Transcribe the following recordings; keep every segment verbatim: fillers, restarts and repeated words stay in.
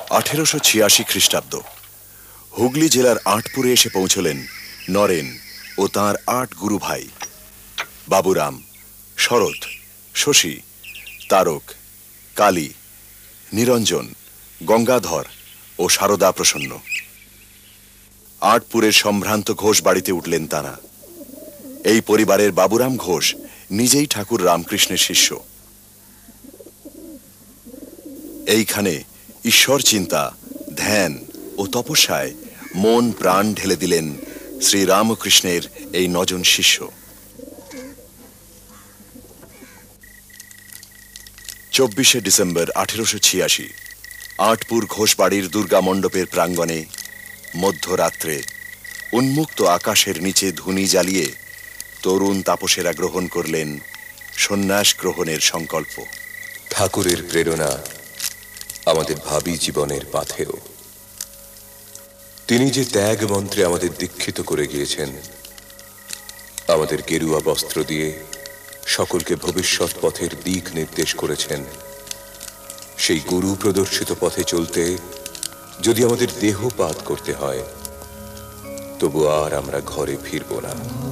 আঠেরোশো ছিয়াশি খ্রিস্টাব্দ হুগলি জেলার আটপুরে এসে পৌঁছলেন নরেন ও তাঁর আট গুরু ভাই বাবুরাম, শরৎ, শশী, তারক, কালী, নিরঞ্জন, গঙ্গাধর ও সারদা প্রসন্ন। আটপুরের সম্ভ্রান্ত ঘোষ বাড়িতে উঠলেন তাঁরা। এই পরিবারের বাবুরাম ঘোষ নিজেই ঠাকুর রামকৃষ্ণের শিষ্য। এইখানে ঈশ্বর চিন্তা, ধ্যান ও তপস্যায় মন প্রাণ ঢেলে দিলেন শ্রী রামকৃষ্ণের এই নজন শিষ্য। চব্বিশে ডিসেম্বর আঠেরোশো ছিয়াশি আটপুর ঘোষবাড়ির দুর্গা মণ্ডপের প্রাঙ্গণে মধ্যরাত্রে উন্মুক্ত আকাশের নিচে ধুনি জ্বালিয়ে তরুণ তাপসেরা গ্রহণ করলেন সন্ন্যাস গ্রহণের সংকল্প। ঠাকুরের প্রেরণা আমাদের ভাবী জীবনের পাথেয়। তিনি যে ত্যাগ মন্ত্রে আমাদের দীক্ষিত করে গিয়েছেন, আমাদের গেরুয়া বস্ত্র দিয়ে সকলকে ভবিষ্যৎ পথের দিক নির্দেশ করেছেন, সেই গুরু প্রদর্শিত পথে চলতে যদি আমাদের দেহপাত করতে হয়, তবু আর আমরা ঘরে ফিরব না।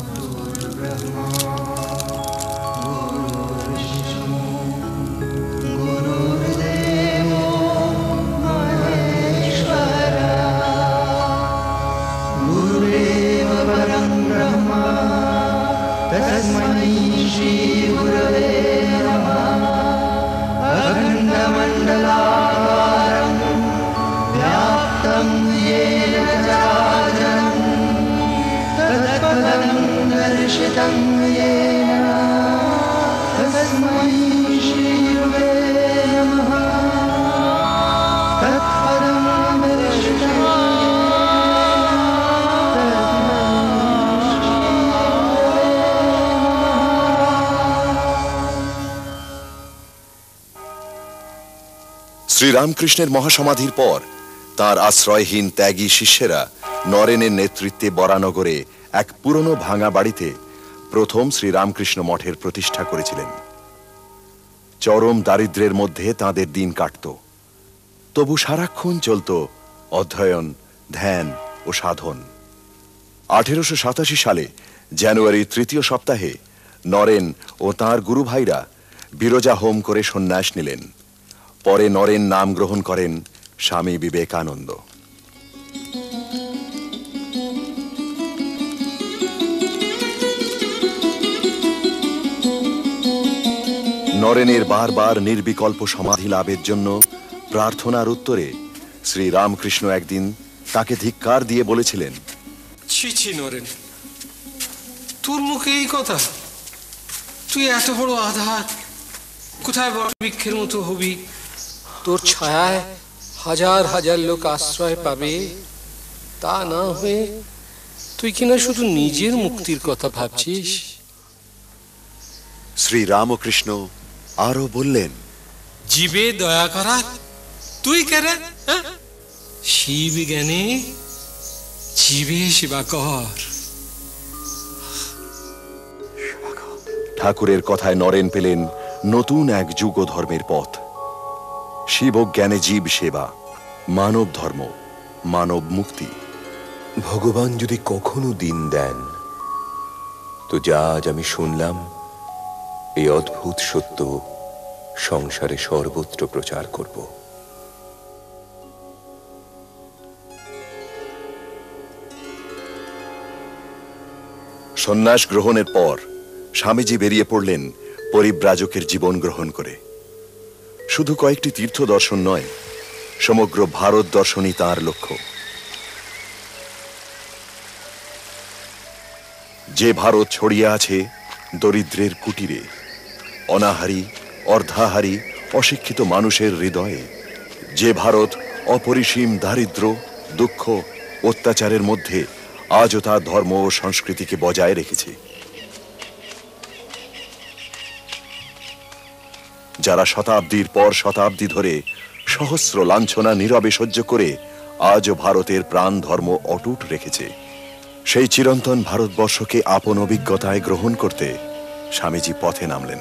শ্রীরামকৃষ্ণের মহাসমাধির পর তাঁর আশ্রয়হীন ত্যাগী শিষ্যেরা নরেনের নেতৃত্বে বরানগরে এক পুরনো ভাঙা বাড়িতে প্রথম শ্রীরামকৃষ্ণ মঠের প্রতিষ্ঠা করেছিলেন। চরম দারিদ্র্যের মধ্যে তাঁদের দিন কাটত, তবু সারাক্ষণ চলত অধ্যয়ন, ধ্যান ও সাধন। আঠেরোশো সাতাশি সালে জানুয়ারি তৃতীয় সপ্তাহে নরেন ও তাঁর গুরু ভাইরা বিরজা হোম করে সন্ন্যাস নিলেন। পরে নরেন নাম গ্রহণ করেন স্বামী বিবেকানন্দ। নরেনের বারবার নির্বিকল্প সমাধি লাভের জন্য প্রার্থনার উত্তরে শ্রী রামকৃষ্ণ একদিন তাকে ধিক্কার দিয়ে বলেছিলেন, ছি ছি নরেন, তোর মুখে এই কথা? তুই এত বড় আধার, কোথায় বটবৃক্ষের মতো হবি? তোর ছায়ায় হাজার হাজার লোক আশ্রয় পাবে, তা না হয়ে তুই কিনা শুধু নিজের মুক্তির কথা ভাবছিস। শ্রী রামকৃষ্ণ আরো বললেন, জীবে দয়া করা তুই কেরে? শিব জ্ঞানে জীবে সেবা কর। ঠাকুরের কথায় নরেন পেলেন নতুন এক যুগ ধর্মের পথ। শিব জ্ঞানে জীব সেবা, মানব ধর্ম, মানব মুক্তি। ভগবান যদি কখনো দিন দেন, তো যা আজ আমি শুনলাম এই অদ্ভুত সত্য সংসারে সর্বত্র প্রচার করব। সন্ন্যাস গ্রহণের পর স্বামীজি বেরিয়ে পড়লেন পরিব্রাজকের জীবন গ্রহণ করে। শুধু কয়েকটি তীর্থ দর্শন নয়, সমগ্র ভারত দর্শনই তাঁর লক্ষ্য। যে ভারত ছড়িয়ে আছে দরিদ্রের কুটিরে, অনাহারী, অর্ধাহারী, অশিক্ষিত মানুষের হৃদয়ে, যে ভারত অপরিসীম দারিদ্র, দুঃখ, অত্যাচারের মধ্যে আজও তার ধর্ম ও সংস্কৃতিকে বজায় রেখেছে, যারা শতাব্দীর পর শতাব্দী ধরে সহস্র লাঞ্ছনা নীরবে সহ্য করে আজও ভারতের প্রাণ ধর্ম অটুট রেখেছে, সেই চিরন্তন ভারতবর্ষকে আপন অভিজ্ঞতায় গ্রহণ করতে স্বামীজি পথে নামলেন।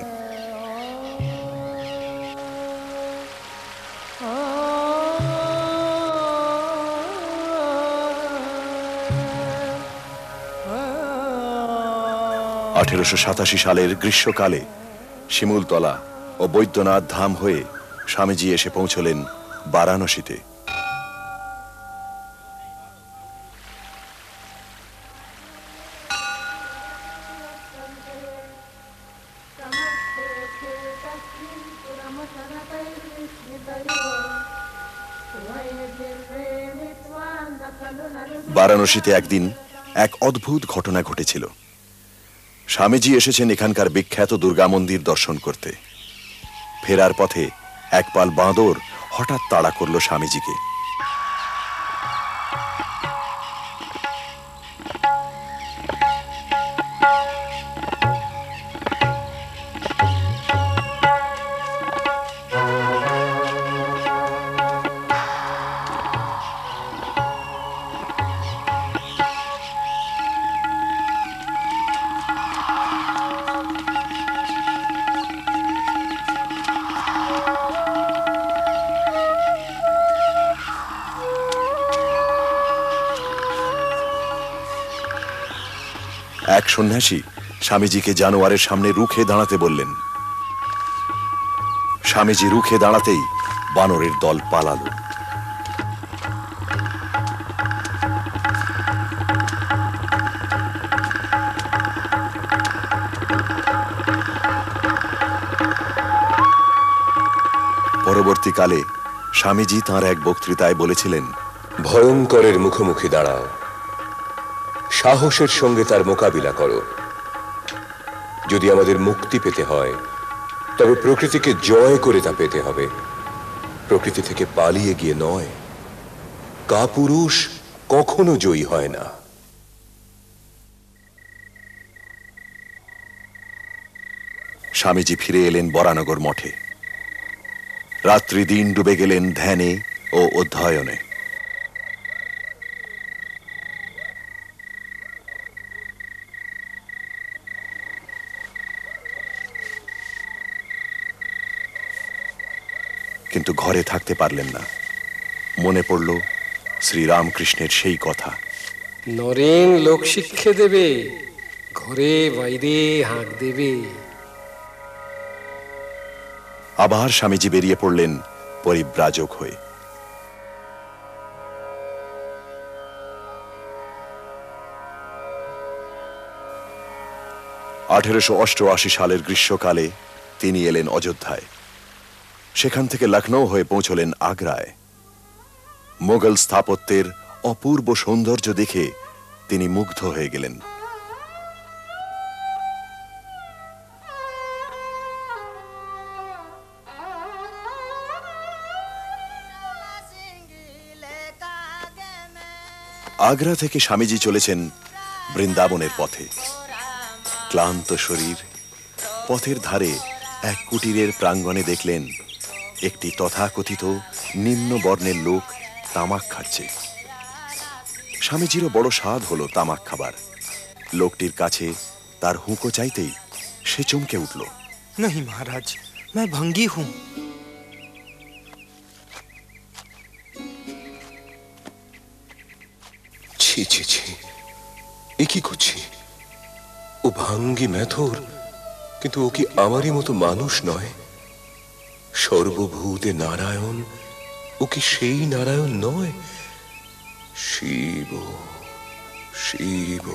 আঠেরোশো সাতাশি সালের গ্রীষ্মকালে শিমুলতলা ও বৈদ্যনাথ ধাম হয়ে স্বামীজি এসে পৌঁছলেন বারাণসীতে। বারাণসীতে একদিন এক অদ্ভুত ঘটনা ঘটেছিল। স্বামীজি এসেছেন এখানকার বিখ্যাত দুর্গা মন্দির দর্শন করতে। ফেরার পথে এক পাল বাঁদর হঠাৎ তাড়া করল স্বামীজিকে। এক সন্ন্যাসী স্বামীজিকে জানোয়ারের সামনে রুখে দাঁড়াতে বললেন। স্বামীজি রুখে দাঁড়াতেই বানরের দল পালালো। পরবর্তীকালে স্বামীজি তাঁর এক বক্তৃতায় বলেছিলেন, ভয়ঙ্করের মুখোমুখি দাঁড়াও, সাহসের সঙ্গে তার মোকাবিলা করো। যদি আমাদের মুক্তি পেতে হয় তবে প্রকৃতিকে জয় করে তা পেতে হবে, প্রকৃতি থেকে পালিয়ে গিয়ে নয়। কাপুরুষ কখনো জয়ী হয় না। স্বামীজি ফিরে এলেন বরানগর মঠে। রাত্রি দিন ডুবে গেলেন ধ্যানে ও অধ্যয়নে। কিন্তু ঘরে থাকতে পারলেন না। মনে পড়ল শ্রীরামকৃষ্ণের সেই কথা, নরেন লোক শিক্ষে দেবে, ঘরে বাইরে হাঁক দেবে। আবার স্বামীজি বেরিয়ে পড়লেন পরিব্রাজক হয়ে। আঠেরোশো অষ্টআশি সালের গ্রীষ্মকালে তিনি এলেন অযোধ্যায়। সেখান থেকে লখনৌ হয়ে পৌঁছলেন আগ্রায়। মোগল স্থাপত্যের অপূর্ব সৌন্দর্য দেখে তিনি মুগ্ধ হয়ে গেলেন। আগ্রা থেকে স্বামীজি চলেছেন বৃন্দাবনের পথে। ক্লান্ত শরীর পথের ধারে এক কুটিরের প্রাঙ্গণে দেখলেন একটি তথাকথিত নিম্ন বর্ণের লোক তামাক খাচ্ছে। স্বামীজিরও বড় স্বাদ হলো তামাক খাবার। লোকটির কাছে তার হুঁকো চাইতেই সে চমকে উঠল। नहीं महाराज, मैं भंगी हूं। ছি ছি ছি, এ কি করছি? ও ভাঙ্গি মেথর, কিন্তু ও কি আমারই মতো মানুষ নয়? সর্বভূতে নারায়ণ, ও কি সেই নারায়ণ নয়? শিব শিব।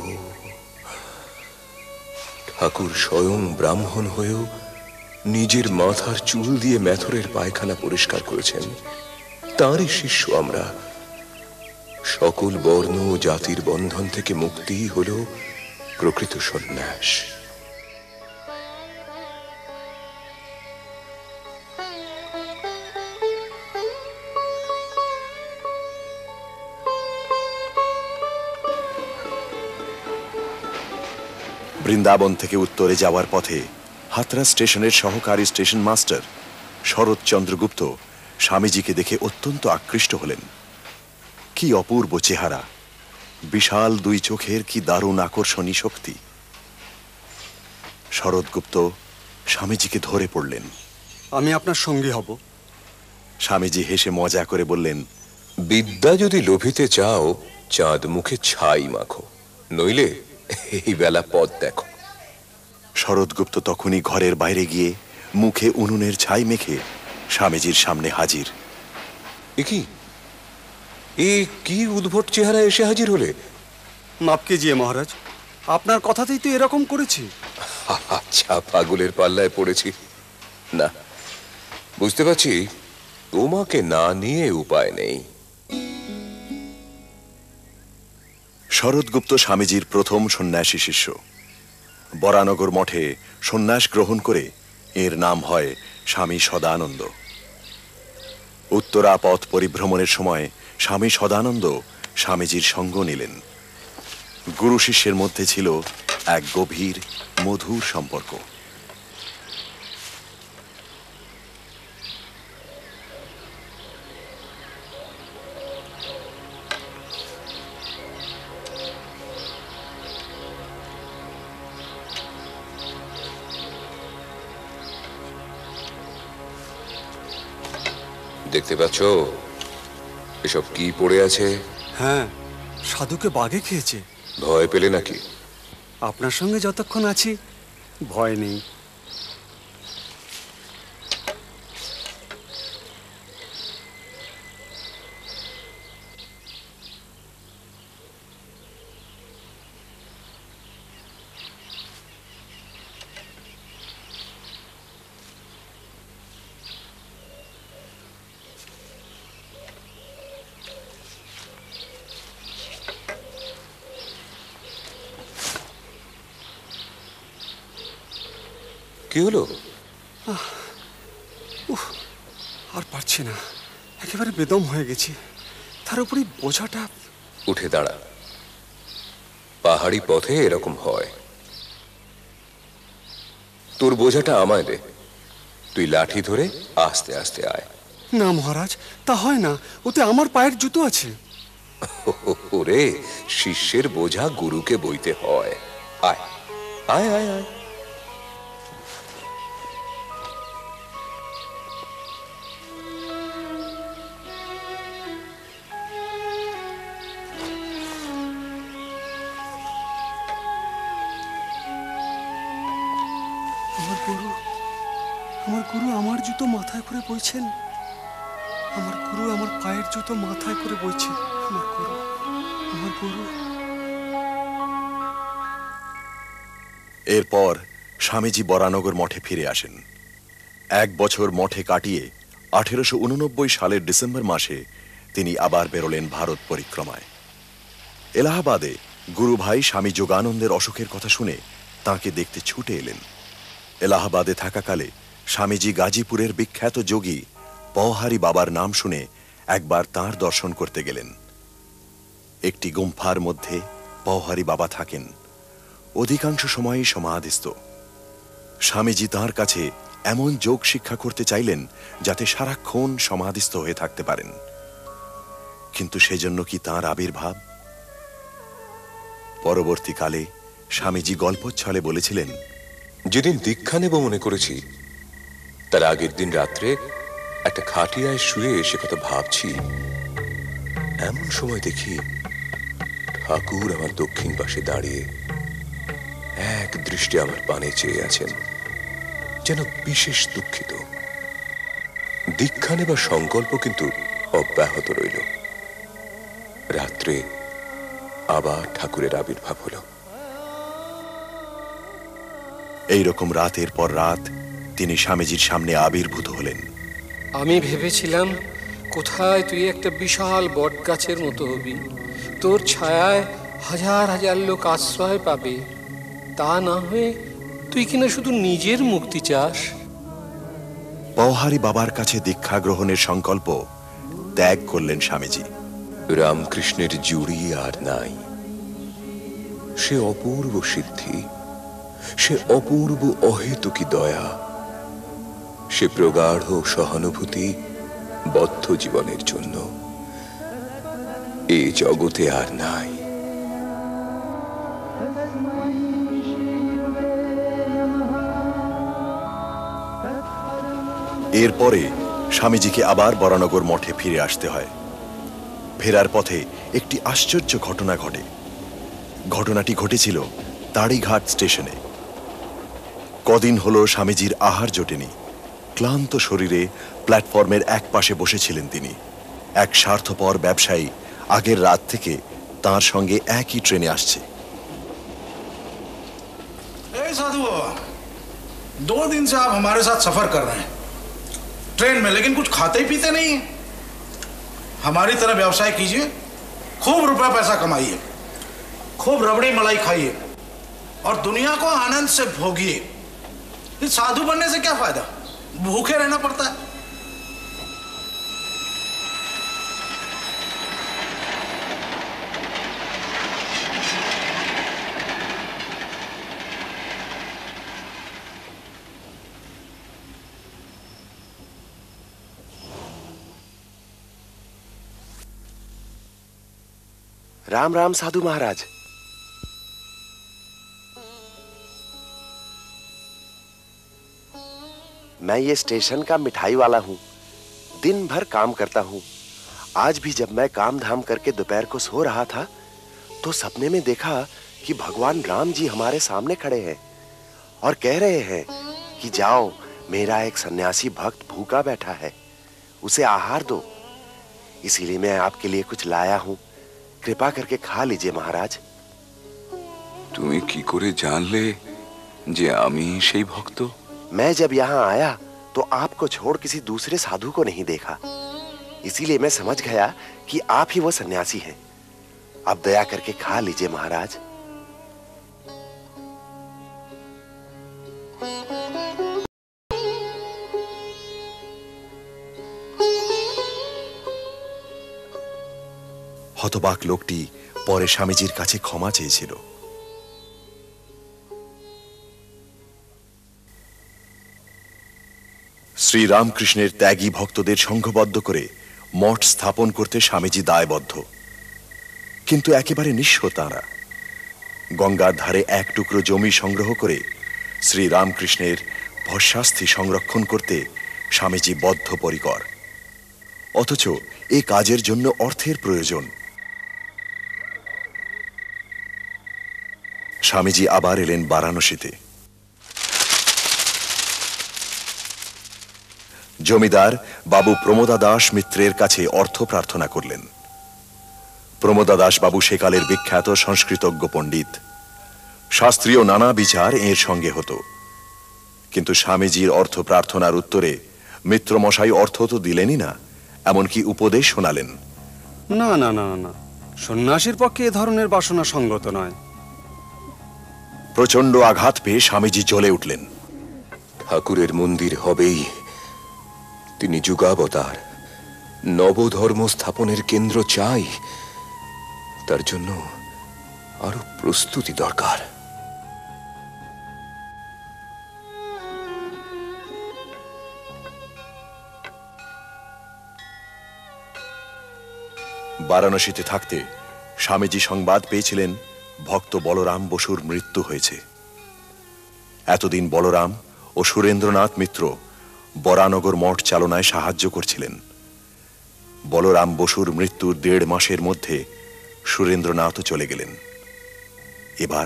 ঠাকুর স্বয়ং ব্রাহ্মণ হয়েও নিজের মাথার চুল দিয়ে মেথরের পায়খানা পরিষ্কার করেছেন। তাঁরই শিষ্য আমরা। সকল বর্ণ ও জাতির বন্ধন থেকে মুক্তিই হল প্রকৃত সন্ন্যাস। বৃন্দাবন থেকে উত্তরে যাওয়ার পথে হাতরা স্টেশনের সহকারী স্টেশন মাস্টার শরৎচন্দ্র গুপ্ত স্বামীজিকে দেখে অত্যন্ত আকৃষ্ট হলেন। কি অপূর্ব চেহারা, বিশাল দুই চোখের কি দারুণ আকর্ষণী শক্তি। শরৎগুপ্ত স্বামীজিকে ধরে পড়লেন। আমি আপনার সঙ্গী হব। স্বামীজি হেসে মজা করে বললেন, বিদ্যা যদি লোভিতে চাও চাঁদ মুখে ছাই মাখো, নইলে এই বেলা পথ দেখো। শরৎগুপ্ত তখনই ঘরের বাইরে গিয়ে মুখে উনুনের ছাই মেখে স্বামীজির সামনে হাজির। এ কি এ কি উদ্ভট চেহারা এসে হাজির হলে? মাপ কেজিয়ে মহারাজ, আপনার কথাতেই তো এরকম করেছি। আচ্ছা, পাগলের পাল্লায় পড়েছি। না, বুঝতে পারছি তোমাকে না নিয়ে উপায় নেই। শরৎগুপ্ত স্বামীজির প্রথম সন্ন্যাসী শিষ্য। বরানগর মঠে সন্ন্যাস গ্রহণ করে এর নাম হয় স্বামী সদানন্দ। উত্তরা পথ পরিভ্রমণের সময় স্বামী সদানন্দ স্বামীজির সঙ্গ নিলেন। গুরু শিষ্যের মধ্যে ছিল এক গভীর মধুর সম্পর্ক। দেখতে পাচ্ছ এসব কি পড়ে আছে? হ্যাঁ, সাধুকে বাঘে খেয়েছে। ভয় পেলে নাকি? আপনার সঙ্গে যতক্ষণ আছি ভয় নেই। কি হলো? আর পারছি না, একেবারে বেদম হয়ে গেছি। তার উপরে বোঝাটা। উঠে দাঁড়া, পাহাড়ি পথে এরকম হয়। তোর বোঝাটা আমায় দে, তুই লাঠি ধরে আস্তে আস্তে আয়। না মহারাজ, তা হয় না, ওতে আমার পায়ের জুতো আছে। ওরে, শিষ্যের বোঝা গুরুকে বইতে হয়। আয় আয় আয় আয়। আমার গুরু আমার গুরু আমার জুতো মাথায় করে বইছেন। আমার গুরু আমার পায়ের জুতো মাথায় করে বইছে। আমার গুরু আমার গুরু এরপর স্বামীজি বরানগর মঠে ফিরে আসেন। এক বছর মঠে কাটিয়ে আঠেরোশো উননব্বই সালের ডিসেম্বর মাসে তিনি আবার বেরোলেন ভারত পরিক্রমায়। এলাহাবাদে গুরু ভাই স্বামী যোগানন্দের অসুখের কথা শুনে তাঁকে দেখতে ছুটে এলেন। এলাহাবাদে থাকাকালে স্বামীজি গাজীপুরের বিখ্যাত যোগী পওহারী বাবার নাম শুনে একবার তাঁর দর্শন করতে গেলেন। একটি গুম্ফার মধ্যে পওহারী বাবা থাকেন, অধিকাংশ সময়ই সমাধিস্থ। স্বামীজি তাঁর কাছে এমন যোগ শিক্ষা করতে চাইলেন যাতে সারাক্ষণ সমাধিস্থ হয়ে থাকতে পারেন। কিন্তু সেজন্য কি তাঁর আবির্ভাব? পরবর্তীকালে স্বামীজি গল্পচ্ছলে বলেছিলেন, যেদিন দীক্ষা নেব মনে করেছি তার আগের দিন রাত্রে একটা খাটিয়ায় শুয়ে সে কথা ভাবছি, এমন সময় দেখি ঠাকুর আমার দক্ষিণ পাশে দাঁড়িয়ে এক দৃষ্টি আমার পানে চেয়ে আছেন, যেন বিশেষ দুঃখিত। দীক্ষা নেবার সংকল্প কিন্তু অব্যাহত রইল। রাত্রে আবার ঠাকুরের আবির্ভাব হলো। এইরকম রাতের পর রাত তিনি স্বামীজির সামনে আবির্ভূত হলেন। আমি ভেবেছিলাম কোথায় তুই একটা বিশাল বট গাছের মতো হবি, তোর ছায়ায় হাজার হাজার লোক আশ্রয় পাবে। তা না হয়ে তুই কিনা শুধু নিজের মুক্তি চাস। পওহারী বাবার কাছে দীক্ষা গ্রহণের সংকল্প ত্যাগ করলেন স্বামীজি। রামকৃষ্ণের জুড়ি আর নাই। সে অপূর্ব সিদ্ধি, সে অপূর্ব অহেতুকী দয়া, সে প্রগাঢ় সহানুভূতি বদ্ধ জীবনের জন্য এই জগতে আর নাই। এরপরে স্বামীজিকে আবার বরানগর মঠে ফিরে আসতে হয়। ফেরার পথে একটি আশ্চর্য ঘটনা ঘটে। ঘটনাটি ঘটেছিল তাড়িঘাট স্টেশনে। কদিন হলো স্বামীজির আহার জোটেনি। ক্লান্ত শরীরে প্ল্যাটফর্মের এক পাশে বসেছিলেন তিনি। এক স্বার্থপর ব্যবসায়ী আগের রাত থেকে তার সঙ্গে একই ট্রেনে আসছে। साधु बाबा, दो दिन से आप हमारे साथ सफर कर रहे हैं ट्रेन में, लेकिन कुछ खाते ही पीते नहीं हैं। हमारी तरह व्यवसाय कीजिए, खूब रुपया पैसा कमाइए, खूब रबड़ी मलाई खाइए और दुनिया को आनंद से भोगिए। इस साधु बनने से क्या फायदा, भूखे रहना पड़ता है। राम राम साधु महाराज। मैं ये स्टेशन का मिठाई वाला हूं, दिन भर काम करता हूं। आज भी जब मैं काम धाम करके दोपहर को सो रहा था तो सपने में देखा कि भगवान राम जी हमारे सामने खड़े हैं और कह रहे हैं कि जाओ, मेरा एक सन्यासी भक्त भूखा बैठा है, उसे आहार दो। इसीलिए मैं आपके लिए कुछ लाया हूं, कृपा करके खा लीजिए महाराज। তুমি কি করে জানলে যে আমি সেই ভক্ত? मैं जब यहाँ आया तो आपको छोड़ किसी दूसरे साधु को नहीं देखा, इसीलिए मैं समझ गया कि आप ही वो सन्यासी हैं। अब दया करके खा लीजिए महाराज। হতবাক লোকটি পরে স্বামীজির কাছে ক্ষমা চেয়েছিল। শ্রী রামকৃষ্ণের ত্যাগী ভক্তদের সংঘবদ্ধ করে মঠ স্থাপন করতে স্বামীজি দায়বদ্ধ, কিন্তু একেবারে নিঃস্ব তাঁরা। গঙ্গার ধারে এক টুকরো জমি সংগ্রহ করে শ্রী রামকৃষ্ণের ভস্মাস্থি সংরক্ষণ করতে স্বামীজি বদ্ধপরিকর। অথচ এই কাজের জন্য অর্থের প্রয়োজন। স্বামীজি আবার এলেন বারাণসীতে। জমিদার বাবু প্রমোদা দাস মিত্রের কাছে অর্থ প্রার্থনা করলেন। প্রমোদা দাস বাবু সেকালের বিখ্যাত সংস্কৃতজ্ঞ পণ্ডিত। শাস্ত্রীয় নানা বিচার এর সঙ্গে হতো, কিন্তু স্বামীজির অর্থ প্রার্থনার উত্তরে মিত্রমশাই অর্থ তো দিলেনই না, এমনকি উপদেশ শোনালেন। না না না না, সন্ন্যাসীর পক্ষে এ ধরনের বাসনা সঙ্গত নয়। প্রচন্ড আঘাত পেয়ে স্বামীজি জ্বলে উঠলেন। ঠাকুরের মন্দির হবেই, তিনি যুগাবতার, নবধর্ম স্থাপনের কেন্দ্র চাই, তার জন্য আরো প্রস্তুতি দরকার। বারাণসীতে থাকতে স্বামীজি সংবাদ পেয়েছিলেন ভক্ত বলরাম বসুর মৃত্যু হয়েছে। এতদিন বলরাম ও সুরেন্দ্রনাথ মিত্র বরানগর মঠ চালনায় সাহায্য করছিলেন। বলরাম বসুর মৃত্যুর দেড় মাসের মধ্যে সুরেন্দ্রনাথও চলে গেলেন। এবার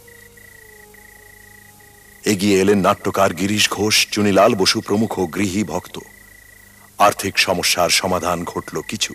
এগিয়ে এলেন নাট্যকার গিরিশ ঘোষ, চুনিলাল বসু প্রমুখ গৃহী ভক্ত। আর্থিক সমস্যার সমাধান ঘটল কিছু।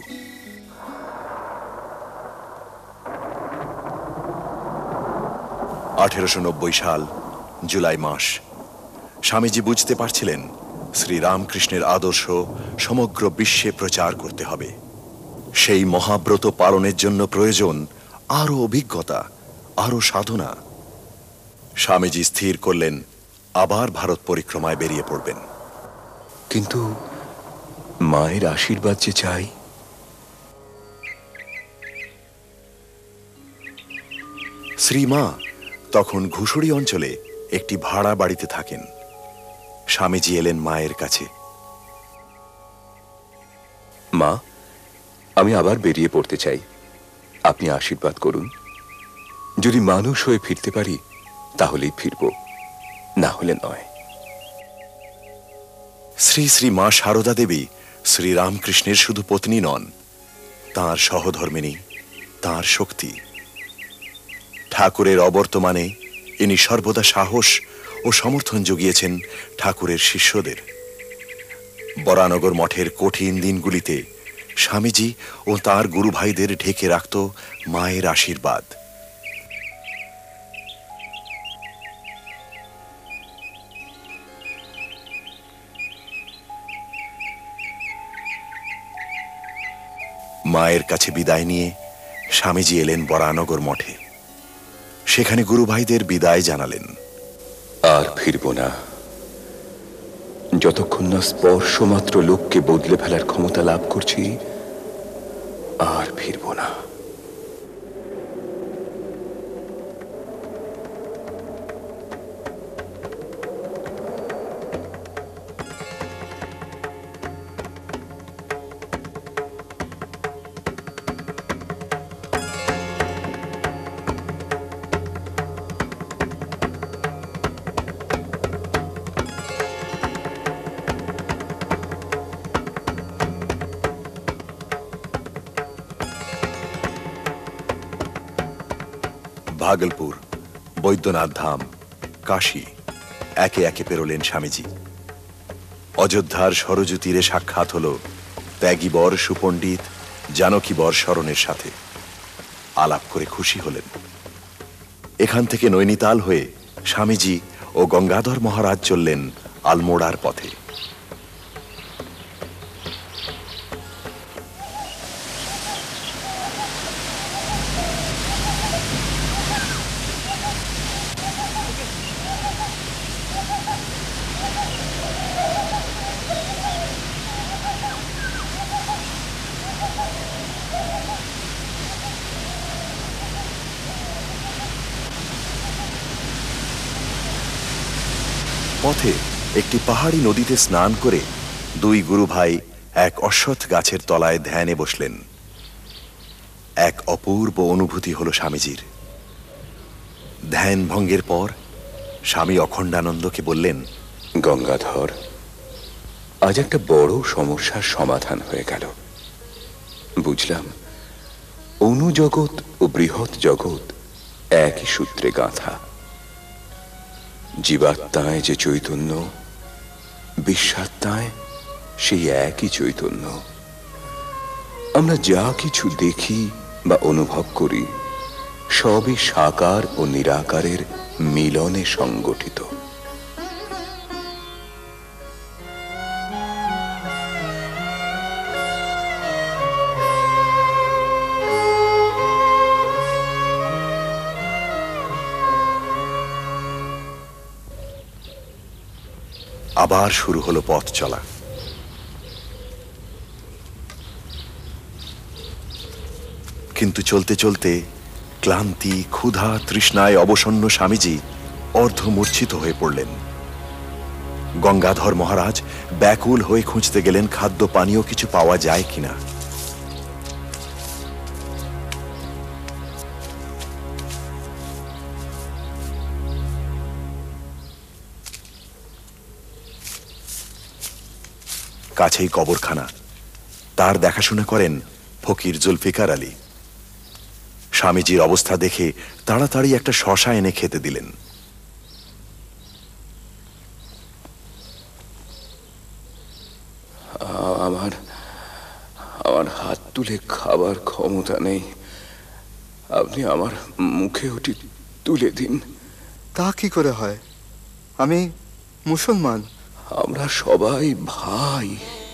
আঠেরোশো নব্বই সাল জুলাই মাস। স্বামীজি বুঝতে পারছিলেন শ্রী রামকৃষ্ণের আদর্শ সমগ্র বিশ্বে প্রচার করতে হবে। সেই মহাব্রত পালনের জন্য প্রয়োজন আরো অভিজ্ঞতা, আরো সাধনা। স্বামীজি স্থির করলেন আবার ভারত পরিক্রমায় বেরিয়ে পড়বেন। কিন্তু মায়ের আশীর্বাদ যে চাই। শ্রীমা তখন ঘুষুড়ি অঞ্চলে একটি ভাড়া বাড়িতে থাকেন। স্বামীজি এলেন মায়ের কাছে। মা, আমি আবার বেরিয়ে পড়তে চাই, আপনি আশীর্বাদ করুন। যদি মানুষ হয়ে ফিরতে পারি তাহলেই ফিরব, না হলে নয়। শ্রী শ্রী মা সারদা দেবী শ্রী রামকৃষ্ণের শুধু পত্নী নন, তাঁর সহধর্মিণী, তাঁর শক্তি। ঠাকুরের অবর্তমানে ইনি সর্বদা সাহস ও ও সমর্থন জুগিয়েছেন ঠাকুরের শিষ্যদের। বরানগর মঠের কঠিন দিনগুলিতে স্বামীজি ও তার গুরু ভাইদের ঢেকে রাখত মায়ের আশীর্বাদ। মায়ের কাছে বিদায় নিয়ে স্বামীজি এলেন বরানগর মঠে। সেখানে গুরু ভাইদের বিদায় জানালেন। আর ফিরব না, যতক্ষণ না স্পর্শ মাত্র লোককে বদলে ফেলার ক্ষমতা লাভ করছি, আর ফিরব না। ভাগলপুর, বৈদ্যনাথ ধাম, কাশী একে একে পেরোলেন স্বামীজি। অযোধ্যার সরযূ তীরে সাক্ষাৎ হল ত্যাগীবর সুপণ্ডিত জানকীবর শরণের সাথে। আলাপ করে খুশি হলেন। এখান থেকে নৈনিতাল হয়ে স্বামীজি ও গঙ্গাধর মহারাজ চললেন আলমোড়ার পথে। পথে একটি পাহাড়ি নদীতে স্নান করে দুই গুরু ভাই এক অশ্বত্থ গাছের তলায় ধ্যানে বসলেন। এক অপূর্ব অনুভূতি হল স্বামীজির। ধ্যান ভঙ্গের পর স্বামী অখণ্ডানন্দকে বললেন, গঙ্গাধর, আজ একটা বড় সমস্যার সমাধান হয়ে গেল। বুঝলাম অনুজগৎ ও বৃহৎ জগৎ একই সূত্রে গাঁথা। জীবাত্মায় যে চৈতন্য, বিশ্বাত্মায় সেই একই চৈতন্য। আমরা যা কিছু দেখি বা অনুভব করি সবই সাকার ও নিরাকারের মিলনে সংগঠিত। আবার শুরু হলো পথ চলা। কিন্তু চলতে চলতে ক্লান্তি, ক্ষুধা, তৃষ্ণায় অবসন্ন স্বামীজি অর্ধমূর্ছিত হয়ে পড়লেন। গঙ্গাধর মহারাজ ব্যাকুল হয়ে খুঁজতে গেলেন খাদ্য পানীয় কিছু পাওয়া যায় কিনা। কাছেই কবরখানা, তার দেখাশোনা করেন ফকির জুলফিকার আলী। স্বামীজির অবস্থা দেখে তাড়াতাড়ি একটা শশা এনে খেতে দিলেন। আমার আমার হাত তুলে খাবার ক্ষমতা নেই, আপনি আমার মুখে ওটি তুলে দিন। তা কি করে হয়? আমি মুসলমান। আমরা সবাই ভাই।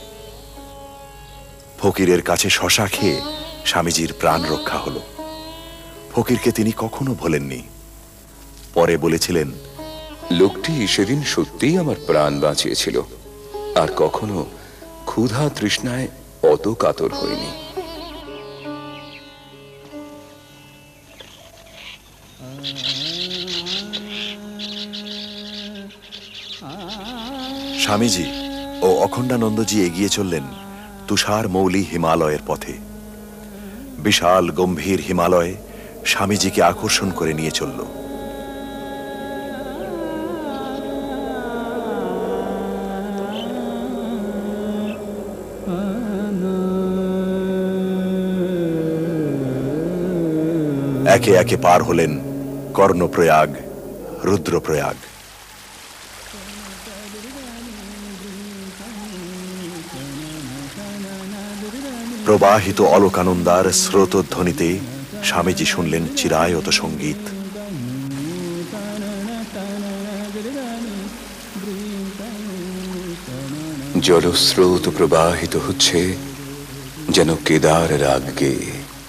ফকিরের কাছে শশা খেয়ে স্বামীজির প্রাণ রক্ষা হল। ফকিরকে তিনি কখনো ভোলেননি। পরে বলেছিলেন, লোকটি সেদিন সত্যিই আমার প্রাণ বাঁচিয়েছিল, আর কখনো ক্ষুধা তৃষ্ণায় অত কাতর হয়নি। স্বামীজি ও অখণ্ডানন্দজি এগিয়ে চললেন তুষার মৌলি হিমালয়ের পথে। বিশাল গম্ভীর হিমালয় স্বামীজিকে আকর্ষণ করে নিয়ে চলল। একে একে পার হলেন কর্ণপ্রয়াগ, রুদ্রপ্রয়াগ। প্রবাহিত অলোকানন্দার স্রোতধ্বনিতে স্বামীজি শুনলেন চিরায়ত সঙ্গীত। জলস্রোত প্রবাহিত হচ্ছে যেন কেদার রাগ গেয়ে।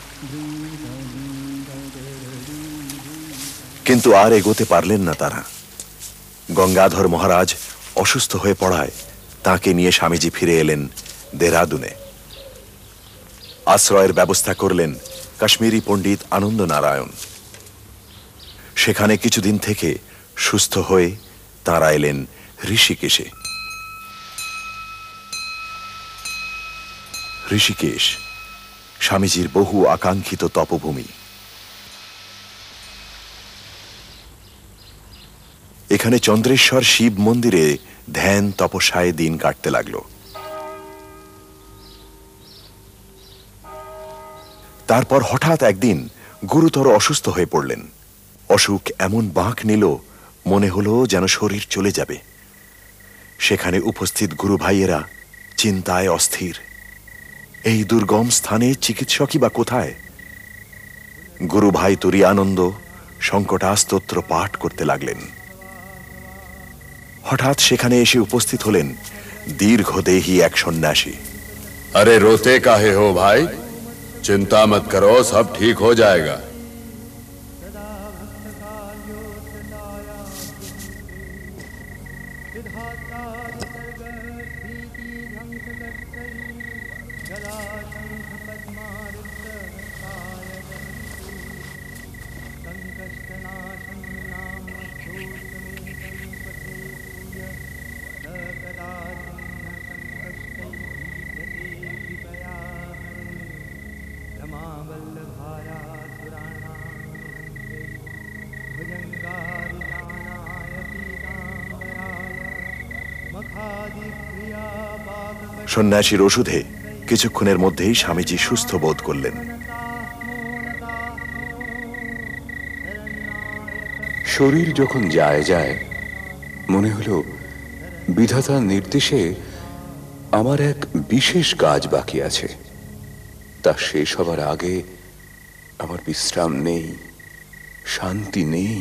কিন্তু আর এগোতে পারলেন না তারা। গঙ্গাধর মহারাজ অসুস্থ হয়ে পড়ায় তাকে নিয়ে স্বামীজি ফিরে এলেন দেরাদুনে। আশ্রয়ের ব্যবস্থা করলেন কাশ্মীরি পণ্ডিত আনন্দ নারায়ণ। সেখানে কিছুদিন থেকে সুস্থ হয়ে তাঁরা এলেন ঋষিকেশে। ঋষিকেশ স্বামীজির বহু আকাঙ্ক্ষিত তপভূমি। এখানে চন্দ্রেশ্বর শিব মন্দিরে ধ্যান তপস্যায় দিন কাটতে লাগলো। তারপর হঠাৎ একদিন গুরুতর অসুস্থ হয়ে পড়লেন। অসুখ এমন বাঁক নিল মনে হলো যেন শরীর চলে যাবে। সেখানে উপস্থিত গুরু ভাইয়েরা চিন্তায় অস্থির। এই দুর্গম স্থানে চিকিৎসকই বা কোথায়? গুরু ভাই তুরিয়ানন্দ সংকটাস্তোত্র পাঠ করতে লাগলেন। হঠাৎ সেখানে এসে উপস্থিত হলেন দীর্ঘদেহী এক সন্ন্যাসী। अरे रोते काहे हो भाई, चिंता मत करो, सब ठीक हो जाएगा। সন্ন্যাসীর ওষুধে কিছুক্ষণের মধ্যেই স্বামীজি সুস্থ বোধ করলেন। শরীর যখন যায় যায় মনে হলো বিধাতার নির্দেশে আমার এক বিশেষ কাজ বাকি আছে। তা শেষ হবার আগে আমার বিশ্রাম নেই, শান্তি নেই।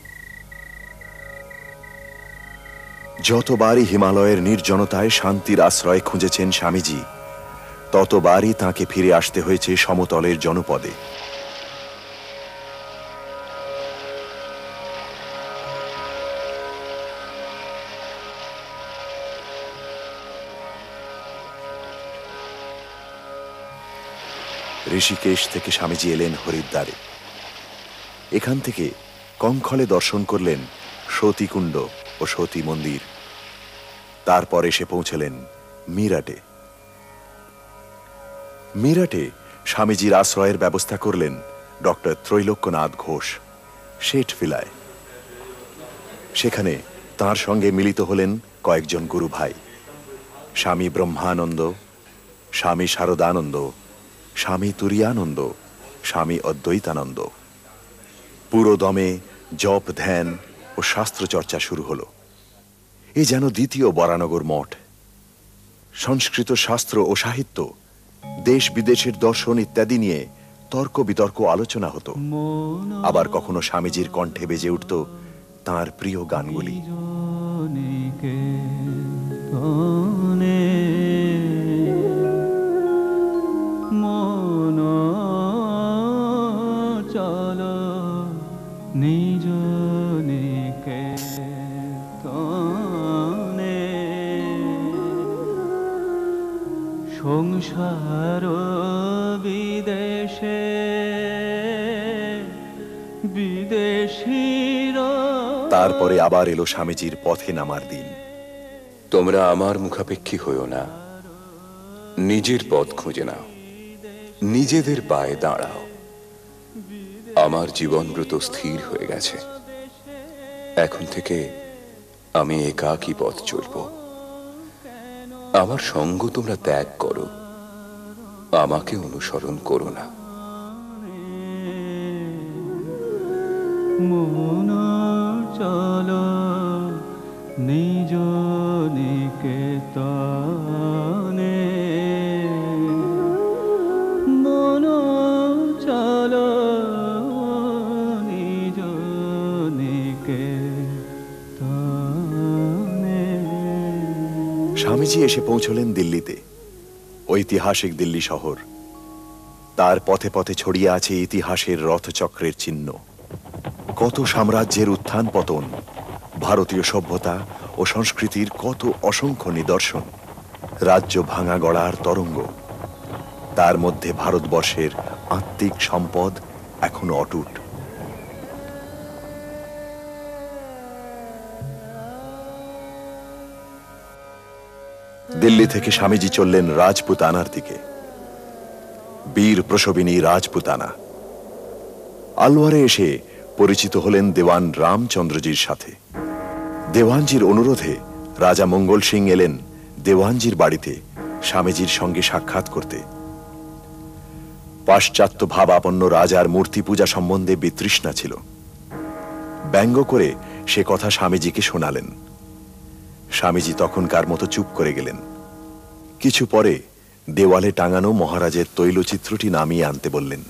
যতবারই হিমালয়ের নির্জনতায় শান্তির আশ্রয় খুঁজেছেন স্বামীজি, ততবারই তাঁকে ফিরে আসতে হয়েছে সমতলের জনপদে। ঋষিকেশ থেকে স্বামীজি এলেন হরিদ্বারে। এখান থেকে কঙ্খলে দর্শন করলেন সতীকুণ্ড ও সতী মন্দির। তারপর এসে পৌঁছলেন মিরাটে। মিরাটে স্বামীজির আশ্রয়ের ব্যবস্থা করলেন ডক্টর ত্রৈলোক্যনাথ ঘোষ শেঠ ফিলায়। সেখানে তাঁর সঙ্গে মিলিত হলেন কয়েকজন গুরু ভাই, স্বামী ব্রহ্মানন্দ, স্বামী শারদানন্দ, স্বামী তুরিয়ানন্দ, স্বামী অদ্বৈতানন্দ। পুরো দমে জপ, ধ্যান ও শাস্ত্র চর্চা শুরু হলো। এ যেন দ্বিতীয় বরানগর মঠ। সংস্কৃত শাস্ত্র ও সাহিত্য, দেশ বিদেশের দর্শন ইত্যাদি নিয়ে তর্ক বিতর্ক আলোচনা হতো। আবার কখনো স্বামীজির কণ্ঠে বেজে উঠত তাঁর প্রিয় গানগুলি। সংসার বিদেশে বিদেশীর। তারপরে আবার এলো স্বামীজির পথে নামার দিন। তোমরা আমার মুখাপেক্ষী হইও না, নিজের পথ খুঁজে নাও, নিজেদের পায়ে দাঁড়াও। আমার জীবনব্রত স্থির হয়ে গেছে। এখন থেকে আমি একাকী পথ চলব। আমার সঙ্গ তোমরা ত্যাগ করো, আমাকে অনুসরণ করো না। মন চলো নিজ নিকেতনে, স্বামীজি এসে পৌঁছলেন দিল্লিতে, ঐতিহাসিক দিল্লি শহর। তার পথে পথে ছড়িয়ে আছে ইতিহাসের রথচক্রের চিহ্ন। কত সাম্রাজ্যের উত্থান পতন, ভারতীয় সভ্যতা ও সংস্কৃতির কত অসংখ্য নিদর্শন, রাজ্য ভাঙা গড়ার তরঙ্গ। তার মধ্যে ভারতবর্ষের আত্মিক সম্পদ এখনো অটুট। দিল্লি থেকে স্বামীজি চললেন রাজপুতানার দিকে, বীর প্রসবিনী রাজপুতানা। আলওয়ারে এসে পরিচিত হলেন দেওয়ান রামচন্দ্রজির সাথে। দেওয়ানজির অনুরোধে রাজা মঙ্গল সিং এলেন দেওয়ানজির বাড়িতে স্বামীজির সঙ্গে সাক্ষাৎ করতে। পাশ্চাত্য ভাবাপন্ন রাজার মূর্তি পূজা সম্বন্ধে বিতৃষ্ণা ছিল। ব্যঙ্গ করে সে কথা স্বামীজিকে শোনালেন। স্বামীজি তখনকার মতো চুপ করে গেলেন। কিছু পরে দেওয়ালে টাঙানো মহারাজের তৈলচিত্রটি নামিয়ে আনতে বললেন।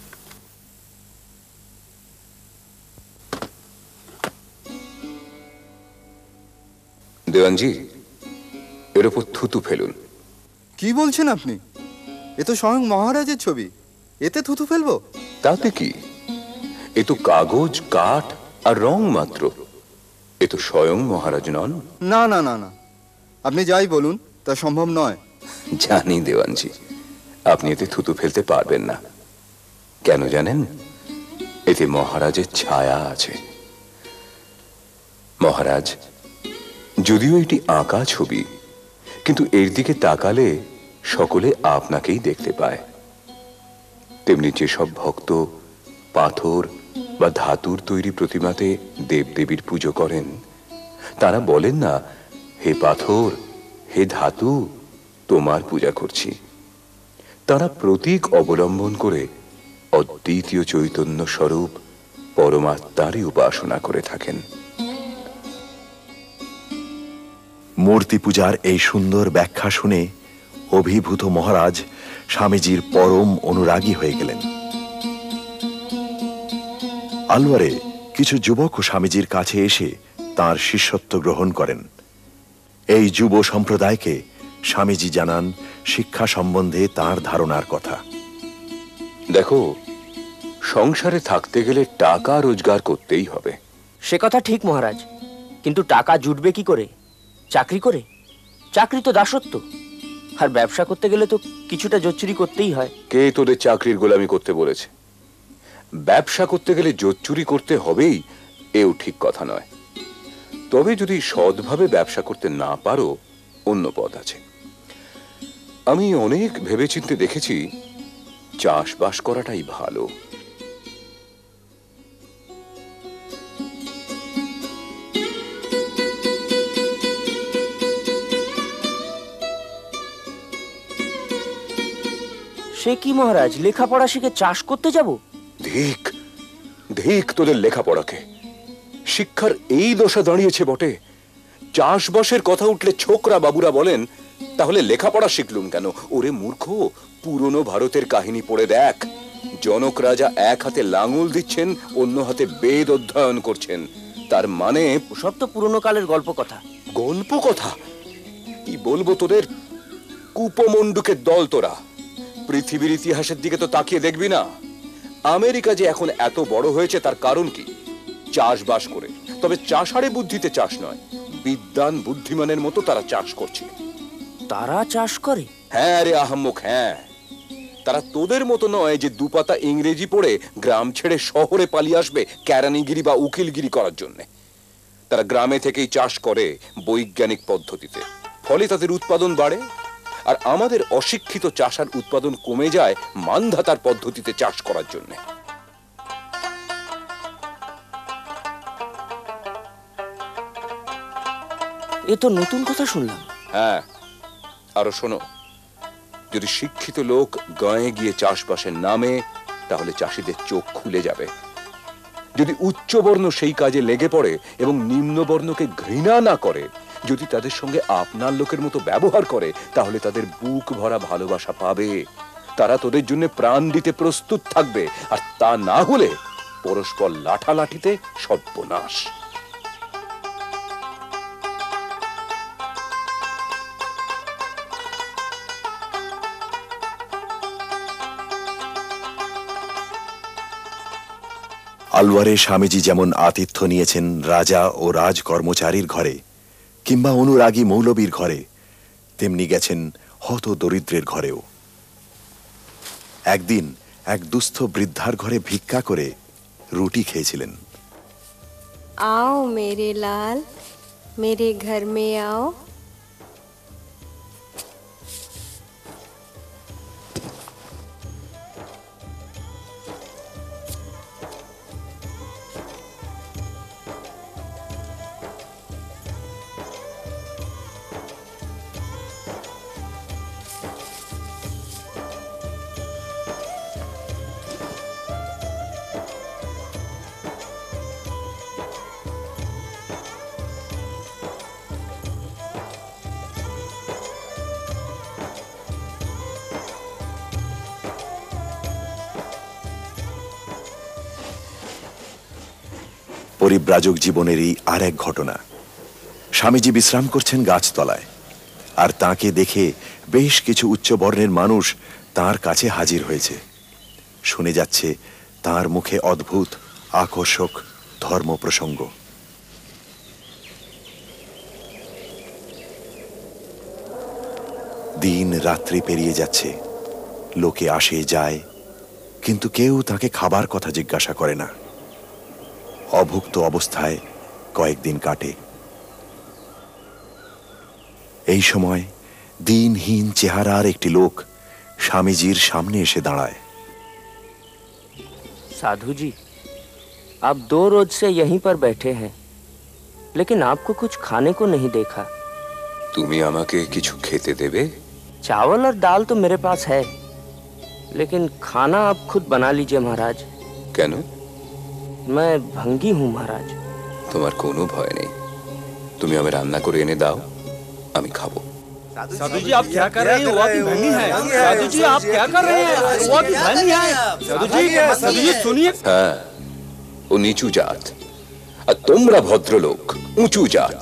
দেওয়ানজি, এর উপর থুতু ফেলুন। কি বলছেন আপনি? এ তো স্বয়ং মহারাজের ছবি, এতে থুতু ফেলবো? তাতে কি, এ তো কাগজ, কাঠ আর রং মাত্র। এ তো স্বয়ং মহারাজ নন। না না না না, আপনি যাই বলুন তা সম্ভব নয়। জানি দেওয়ানজি, আপনি এতে থুতু ফেলতে পারবেন না। কেন জানেন? এতে মহারাজের ছায়া আছে। মহারাজ, যদিও এটি আঁকা ছবি, কিন্তু এর দিকে তাকালে সকলে আপনাকেই দেখতে পায়। তেমনি যেসব ভক্ত পাথর বা ধাতুর তৈরি প্রতিমাতে দেবদেবীর পুজো করেন, তারা বলেন না, হে পাথর, হে ধাতু, তোমার পূজা করছি। তারা প্রতীক অবলম্বন করে অদ্বিতীয় চৈতন্য স্বরূপ পরমাত্মারই উপাসনা করে থাকেন। মূর্তি পূজার এই সুন্দর ব্যাখ্যা শুনে অভিভূত মহারাজ স্বামীজির পরম অনুরাগী হয়ে গেলেন। আলওয়ারে কিছু যুবক স্বামীজির কাছে এসে তাঁর শিষ্যত্ব গ্রহণ করেন। এই যুব সম্প্রদায়কে স্বামীজি জানান শিক্ষা সম্বন্ধে তাঁর ধারণার কথা। দেখো, সংসারে থাকতে গেলে টাকা রোজগার করতেই হবে। সে কথা ঠিক মহারাজ, কিন্তু টাকা জুটবে কি করে? চাকরি করে? চাকরি তো দাসত্ব। আর ব্যবসা করতে গেলে তো কিছুটা জোচ্চুরি করতেই হয়। কে তোদের চাকরির গোলামি করতে বলেছে? ব্যবসা করতে গেলে জোচ্চুরি করতে হবেই, এও ঠিক কথা নয়। তবে যদি সৎভাবে ব্যবসা করতে না পারো, অন্য পথ আছে। আমি অনেক ভেবেচিন্তে দেখেছি, চাষবাস করাটাই ভালো। সে কি মহারাজ, লেখাপড়া শিখে চাষ করতে যাব? ধিক ধিক তোদের লেখাপড়াকে। শিক্ষার এই দশা দাঁড়িয়েছে বটে। চাষবাসের কথা উঠলে ছোকরা বাবুরা বলেন, তাহলে লেখাপড়া শিখলুম কেন? ওরে মূর্খ, পুরনো ভারতের কাহিনী পড়ে দেখ। জনক রাজা এক হাতে লাঙল দিচ্ছেন, অন্য হাতে বেদ অধ্যয়ন করছেন। তার মানে সব তো পুরনো কালের গল্প কথা। গল্প কথা? কি বলবো তোদের, কুপমন্ডুকের দল তোরা। পৃথিবীর ইতিহাসের দিকে তো তাকিয়ে দেখবি না? আমেরিকা যে এখন এত বড় হয়েছে তার কারণ কি? চাষবাস করে। তবে চাষারে বুদ্ধিতে চাষ নয়, বিদ্বান বুদ্ধিমানের মতো তারা চাষ করছে। তারা চাষ করে? হ্যাঁ রে আহাম্মক, হ্যাঁ। তারা তোদের মতো নয় যে দুপাতা ইংরেজি পড়ে গ্রাম ছেড়ে শহরে পালিয়ে আসবে কেরানিগিরি বা উকিলগিরি করার জন্য। তারা গ্রামে থেকেই চাষ করে বৈজ্ঞানিক পদ্ধতিতে। ফলে তাদের উৎপাদন বাড়ে। আর আমাদের অশিক্ষিত চাষার উৎপাদন কমে যায় মানধাতার পদ্ধতিতে চাষ করার জন্য। এ তো নতুন কথা শুনলাম। হ্যাঁ, আরো শোনো। যদি শিক্ষিত লোক গাঁয়ে গিয়ে চাষবাসের নামে, তাহলে চাষিদের চোখ খুলে যাবে। যদি উচ্চবর্ণ সেই কাজে লেগে পড়ে এবং নিম্নবর্ণকে ঘৃণা না করে, যদি তাদের সঙ্গে আপনার লোকের মতো ব্যবহার করে, তাহলে তাদের বুক ভরা ভালোবাসা পাবে। তারা তোদের জন্য প্রাণ দিতে প্রস্তুত থাকবে। আর তা না হলে পরস্পর লাঠালাঠিতে সর্বনাশ। আলওয়ারে স্বামীজি যেমন আতিথ্য নিয়েছেন রাজা ও রাজ কর্মচারীর ঘরে কিংবা অনুরাগী মৌলবীর ঘরে, তেমনি গেছেন হত দরিদ্রের ঘরেও। একদিন এক দুস্থ বৃদ্ধার ঘরে ভিক্ষা করে রুটি খেয়েছিলেন। आओ मेरे लाल, मेरे घर में आओ। পরিব্রাজক জীবনেরই আর এক ঘটনা। স্বামীজি বিশ্রাম করছেন গাছতলায়, আর তাকে দেখে বেশ কিছু উচ্চ বর্ণের মানুষ তার কাছে হাজির হয়েছে। শুনে যাচ্ছে তার মুখে অদ্ভুত আকর্ষক ধর্ম প্রসঙ্গ। দিন রাত্রি পেরিয়ে যাচ্ছে, লোকে আসে যায়, কিন্তু কেউ তাকে খাবার কথা জিজ্ঞাসা করে না। অভুক্ত অবস্থায় কয়েকদিন কাটে। এই সময় দিনহীন চেহারার একটি লোক স্বামীজির সামনে এসে দাঁড়ায়। साधु जी, आप दो रोज से यहीं पर बैठे हैं, लेकिन आपको कुछ खाने को नहीं देखा। তুমি আমাকে কিছু খেতে দেবে? चावल और दाल तो मेरे पास है, लेकिन खाना आप खुद बना लीजिए महाराज। কেন? मैं भंगी हूँ महाराज। তোমার কোনো ভয় নেই, তুমি আমি রান্না করে এনে দাও, আমি খাবো। साधु जी आप क्या कर रहे हैं? वो आपकी बहनी है। साधु जी आप क्या कर रहे हैं? वो आपकी बहनी है। साधु जी, साधु जी सुनिए। হ্যাঁ, ও নিচু জাত, আর তোমরা ভদ্রলোক উঁচু জাত।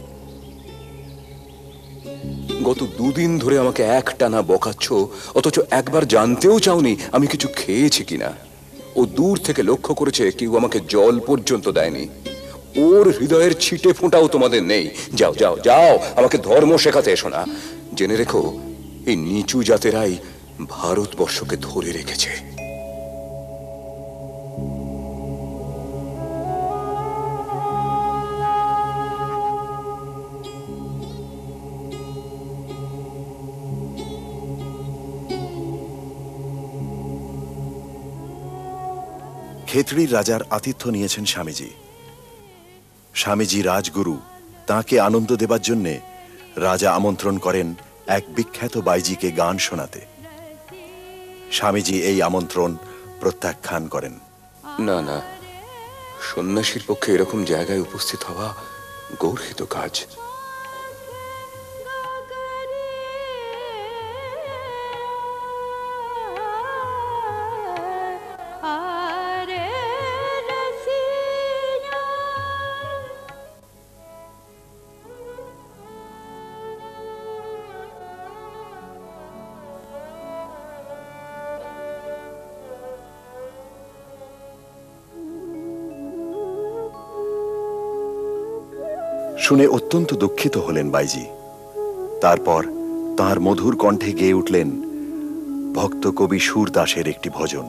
গত দুদিন ধরে আমাকে একটানা বকাচ্ছ, অথচ একবার জানতেও চাওনি আমি কিছু খেয়েছি কিনা। ও দূর থেকে লক্ষ্য করেছে কেউ আমাকে জল পর্যন্ত দেয়নি। ওর হৃদয়ের ছিটে ফোঁটাও তোমাদের নেই। যাও যাও যাও, আমাকে ধর্ম শেখাতে এসো না। জেনে রেখো, এই নিচু জাতেরাই ভারতবর্ষকে ধরে রেখেছে। খেতড়ির রাজার আতিথ্য নিয়েছেন স্বামীজি। স্বামীজি রাজগুরু, তাকে আনন্দ দেবার জন্যে রাজা আমন্ত্রণ করেন এক বিখ্যাত বাইজিকে গান শোনাতে। স্বামীজি এই আমন্ত্রণ প্রত্যাখ্যান করেন। না না, সন্ন্যাসীর পক্ষে এরকম জায়গায় উপস্থিত হওয়া গর্হিত কাজ। শুনে অত্যন্ত দুঃখিত হলেন বাইজি। তারপর তার মধুর কণ্ঠে গেয়ে উঠলেন ভক্ত কবি সুরদাসের একটি ভজন।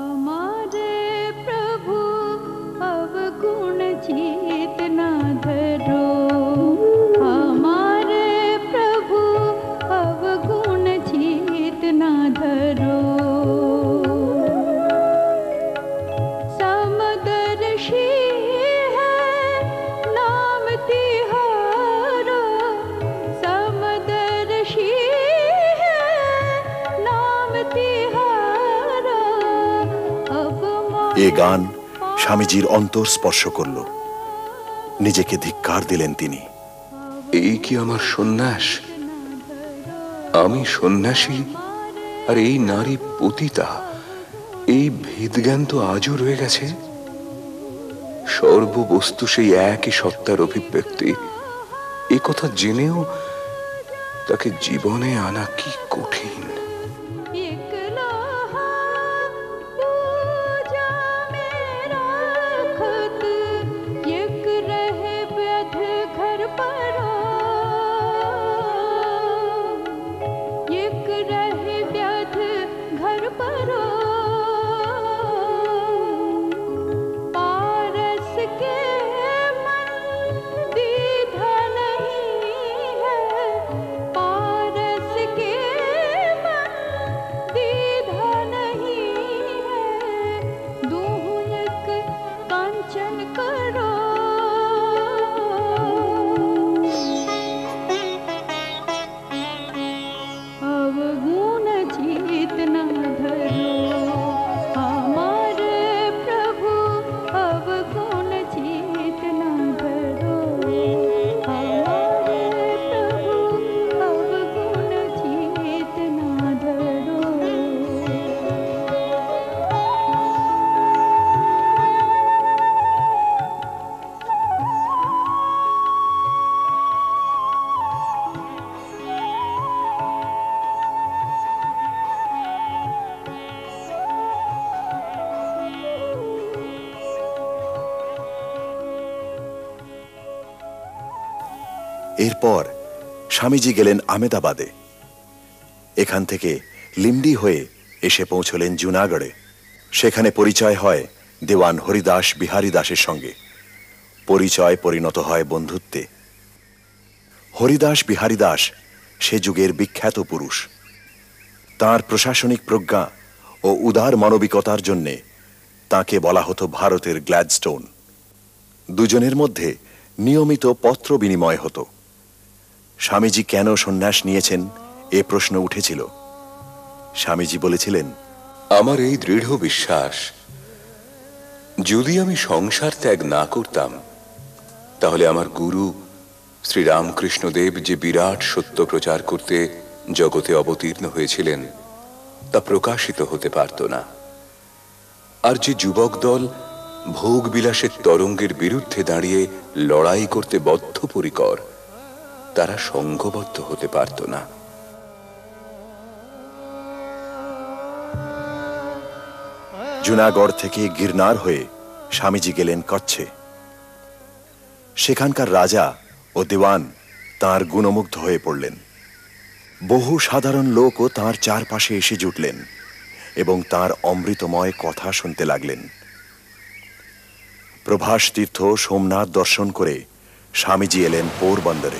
এ গান স্বামীজির অন্তর স্পর্শ করল। নিজেকে ধিক্কার দিলেন তিনি। এই কি আমার সন্ন্যাস? আমি সন্ন্যাসী, আর এই নারী পতিতা। এই ভেদজ্ঞান তো আজও রয়ে গেছে। সর্ববস্তু সেই একই সত্তার অভিব্যক্তি, এ কথা জেনেও তাকে জীবনে আনা কি কঠিন। এরপর স্বামীজি গেলেন আহমেদাবাদে। এখান থেকে লিমডি হয়ে এসে পৌঁছলেন জুনাগড়ে। সেখানে পরিচয় হয় দেওয়ান হরিদাস বিহারী দাসের সঙ্গে। পরিচয় পরিণত হয় বন্ধুত্বে। হরিদাস বিহারী দাস সে যুগের বিখ্যাত পুরুষ। তাঁর প্রশাসনিক প্রজ্ঞা ও উদার মানবিকতার জন্যে তাকে বলা হতো ভারতের গ্ল্যাডস্টোন। দুজনের মধ্যে নিয়মিত পত্র বিনিময় হতো। স্বামীজি কেন সন্ন্যাস নিয়েছেন এ প্রশ্ন উঠেছিল। স্বামীজি বলেছিলেন, আমার এই দৃঢ় বিশ্বাস, যদি আমি সংসার ত্যাগ না করতাম তাহলে আমার গুরু শ্রীরামকৃষ্ণদেব যে বিরাট সত্য প্রচার করতে জগতে অবতীর্ণ হয়েছিলেন তা প্রকাশিত হতে পারত না। আর যে যুবক দল ভোগ বিলাসের তরঙ্গের বিরুদ্ধে দাঁড়িয়ে লড়াই করতে বদ্ধপরিকর, তারা সংঘবদ্ধ হতে পারত না। জুনাগড় থেকে গিরনার হয়ে স্বামীজি গেলেন কচ্ছে। সেখানকার রাজা ও দেওয়ান তাঁর গুণমুগ্ধ হয়ে পড়লেন। বহু সাধারণ লোকও তাঁর চারপাশে এসে জুটলেন এবং তাঁর অমৃতময় কথা শুনতে লাগলেন। প্রভাস তীর্থ সোমনাথ দর্শন করে স্বামীজি এলেন পোরবন্দরে।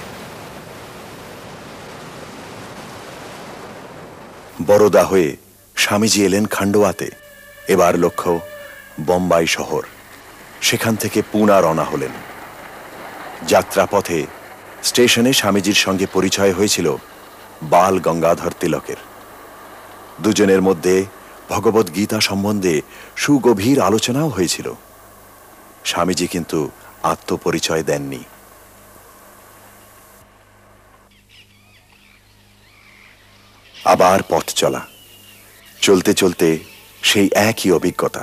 বরোদা হয়ে স্বামীজি এলেন খান্ডোয়াতে। এবার লক্ষ্য বোম্বাই শহর। সেখান থেকে পুনা রওনা হলেন। যাত্রাপথে স্টেশনে স্বামীজির সঙ্গে পরিচয় হয়েছিল বাল গঙ্গাধর তিলকের। দুজনের মধ্যে ভগবত গীতা সম্বন্ধে সুগভীর আলোচনাও হয়েছিল। স্বামীজি কিন্তু আত্মপরিচয় দেননি। আবার পথ চলা। চলতে চলতে সেই একই অভিজ্ঞতা।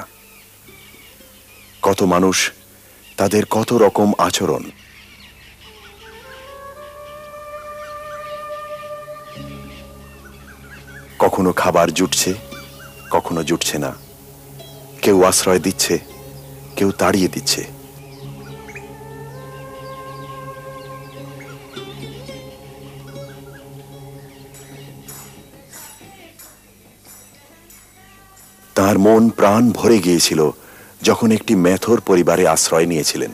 কত মানুষ, তাদের কত রকম আচরণ। কখনো খাবার জুটছে, কখনো জুটছে না। কেউ আশ্রয় দিচ্ছে, কেউ তাড়িয়ে দিচ্ছে। তার মন প্রাণ ভরে গিয়েছিল যখন একটি মেথর পরিবারে আশ্রয় নিয়েছিলেন।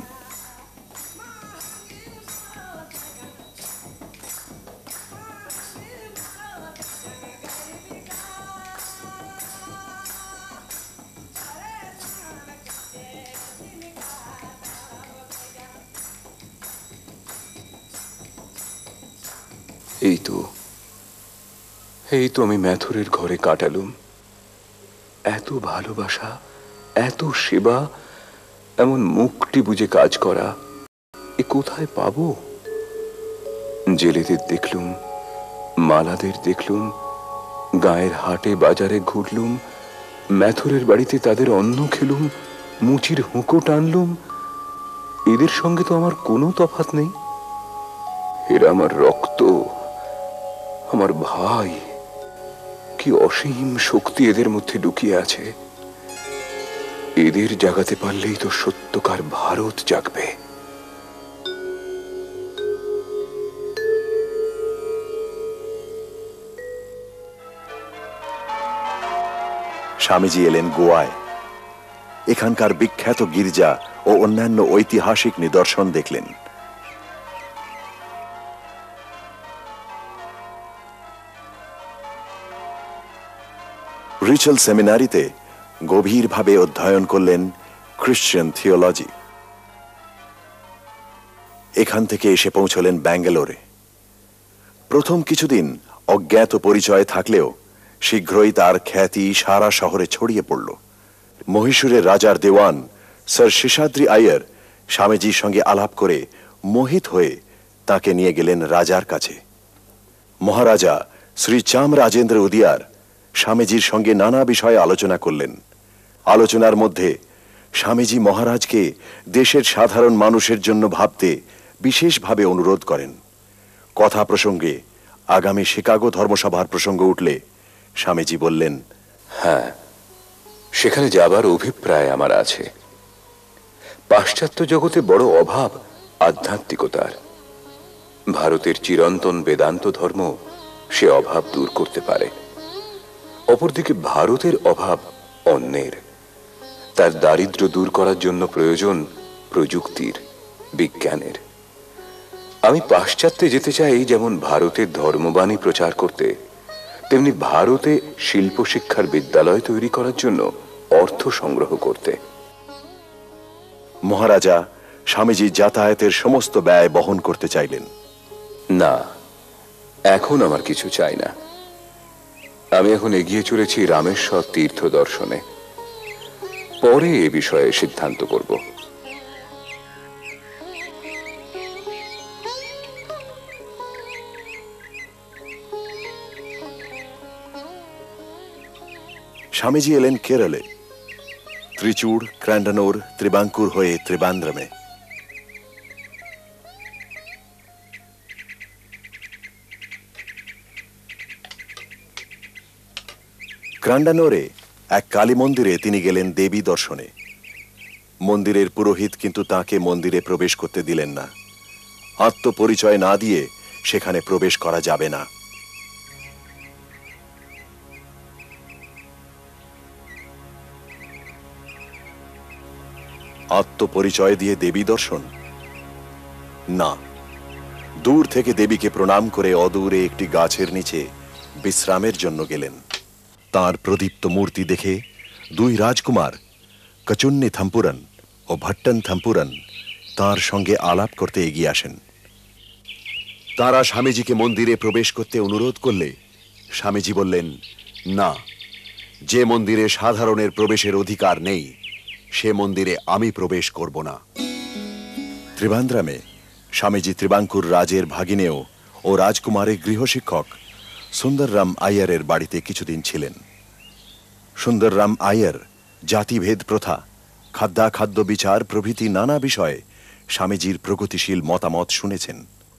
এই তো এই তো আমি মেথরের ঘরে কাটালুম। এত ভালোবাসা, এত সেবা, এমন মুখটি বুঝে কাজ করা, এ কোথায় পাবো? জেলেদের দেখলুম, মালাদের দেখলুম, গায়ের হাটে বাজারে ঘুরলুম, মেথরের বাড়িতে তাদের অন্ন খেলুম, মুচির হুঁকো টানলুম। এদের সঙ্গে তো আমার কোনো তফাৎ নেই। এরা আমার রক্ত, আমার ভাই। কি অসীম শক্তি এদের মধ্যে লুকিয়ে আছে। এদের জাগাতে পারলেই তো সত্যকার ভারত জাগবে। স্বামীজি এলেন গোয়ায়। এখানকার বিখ্যাত গির্জা ও অন্যান্য ঐতিহাসিক নিদর্শন দেখলেন। রিচেল সেমিনারিতে গভীরভাবে অধ্যয়ন করলেন খ্রিস্টান থিওলজি। এখান থেকে এসে পৌঁছলেন ব্যাঙ্গালোরে। প্রথম কিছুদিন অজ্ঞাত পরিচয় থাকলেও শীঘ্রই তার খ্যাতি সারা শহরে ছড়িয়ে পড়ল। মহীশূরের রাজার দেওয়ান স্যার শেষাদ্রি আইয়ার স্বামীজির সঙ্গে আলাপ করে মোহিত হয়ে তাকে নিয়ে গেলেন রাজার কাছে। মহারাজা শ্রী চামরাজেন্দ্র উদিয়ার স্বামীজির সঙ্গে নানা বিষয়ে আলোচনা করলেন। আলোচনার মধ্যে স্বামীজি মহারাজকে দেশের সাধারণ মানুষের জন্য ভাবতে বিশেষভাবে অনুরোধ করেন। কথা প্রসঙ্গে আগামী শিকাগো ধর্মসভার প্রসঙ্গ উঠলে স্বামীজি বললেন, হ্যাঁ, সেখানে যাবার অভিপ্রায় আমার আছে। পাশ্চাত্য জগতে বড় অভাব আধ্যাত্মিকতার। ভারতের চিরন্তন বেদান্ত ধর্ম সে অভাব দূর করতে পারে। অপরদিকে ভারতের অভাব অন্যের। তার দারিদ্র্য দূর করার জন্য প্রয়োজন প্রযুক্তির, বিজ্ঞানের। আমি পাশ্চাত্যে যেতে চাই যেমন ভারতের ধর্মবাণী প্রচার করতে, তেমনি ভারতে শিল্প শিক্ষার বিদ্যালয় তৈরি করার জন্য অর্থ সংগ্রহ করতে। মহারাজা স্বামীজি যাতায়াতের সমস্ত ব্যয় বহন করতে চাইলেন। না, এখন আমার কিছু চাই না। আমি এখন এগিয়ে চলেছি রামেশ্বর তীর্থ দর্শনে। পরে এ বিষয়ে সিদ্ধান্ত করব। স্বামীজি এলেন কেরলে। ত্রিচূড়, ক্র্যান্ডানোর, ত্রিবাঙ্কুর হয়ে ত্রিবান্দ্রমে। ক্র্যান্ডানোরে এক কালী মন্দিরে তিনি গেলেন দেবী দর্শনে। মন্দিরের পুরোহিত কিন্তু তাকে মন্দিরে প্রবেশ করতে দিলেন না। আত্মপরিচয় না দিয়ে সেখানে প্রবেশ করা যাবে না। আত্মপরিচয় দিয়ে দেবী দর্শন না। দূর থেকে দেবীকে প্রণাম করে অদূরে একটি গাছের নিচে বিশ্রামের জন্য গেলেন। তার প্রদীপ্ত মূর্তি দেখে দুই রাজকুমার কচুন্নি থাম্পুরন ও ভট্টন থাম্পুরন তার সঙ্গে আলাপ করতে এগিয়ে আসেন। তারা স্বামীজিকে মন্দিরে প্রবেশ করতে অনুরোধ করলে স্বামীজি বললেন, না, যে মন্দিরে সাধারণের প্রবেশের অধিকার নেই সে মন্দিরে আমি প্রবেশ করব না। ত্রিবান্দ্রমে স্বামীজি ত্রিবাঙ্কুর রাজের ভাগিনেও ও রাজকুমারের গৃহশিক্ষক সুন্দররাম আইয়ারের বাড়িতে কিছুদিন ছিলেন। সুন্দররাম আইয়ার জাতিভেদ প্রথা, খাদ্যাখাদ্য বিচার প্রভৃতি নানা বিষয়ে স্বামীজির প্রগতিশীল মতামত শুনেছেন।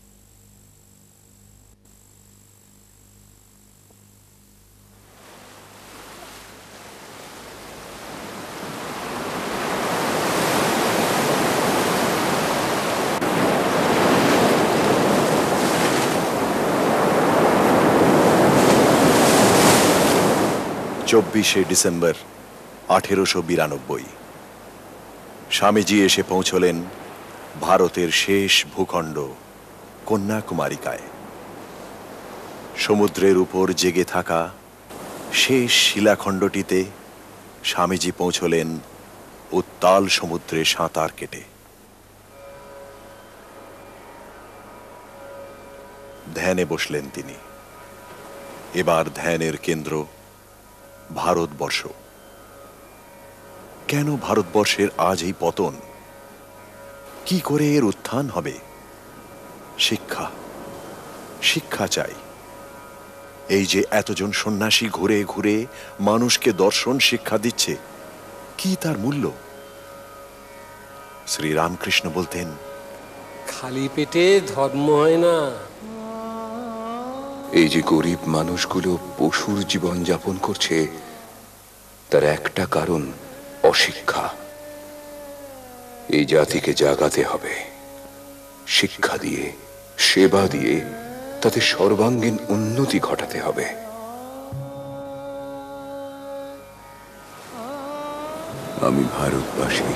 চব্বিশে ডিসেম্বর আঠেরোশো বিরানব্বই স্বামীজি এসে পৌঁছলেন ভারতের শেষ ভূখণ্ড কন্যাকুমারিকায়। সমুদ্রের উপর জেগে থাকা শেষ শিলাখণ্ডটিতে স্বামীজি পৌঁছলেন উত্তাল সমুদ্রে সাঁতার কেটে। ধ্যানে বসলেন তিনি। এবার ধ্যানের কেন্দ্র ভারতবর্ষ। কেন ভারতবর্ষের আজ এই পতন? কি করে এর উত্থান হবে? শিক্ষা, শিক্ষা চাই। এই যে এতজন সন্ন্যাসী ঘুরে ঘুরে মানুষকে দর্শন শিক্ষা দিচ্ছে, কি তার মূল্য? শ্রী রামকৃষ্ণ বলতেন, খালি পেটে ধর্ম হয় না। এই যে গরিব মানুষগুলো পশুর জীবন যাপন করছে, তার একটা কারণ অশিক্ষা। এই জাতিকে জাগাতে হবে। শিক্ষা দিয়ে, সেবা দিয়ে তাতে সর্বাঙ্গীন উন্নতি ঘটাতে হবে। আমি ভারতবাসী,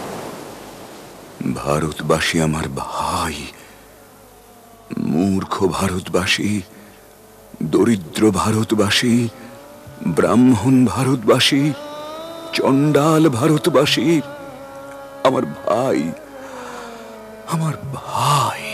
ভারতবাসী আমার ভাই। মূর্খ ভারতবাসী, দরিদ্র ভারতবাসী, ব্রাহ্মণ ভারতবাসী, চণ্ডাল ভারতবাসী আমার ভাই, আমার ভাই।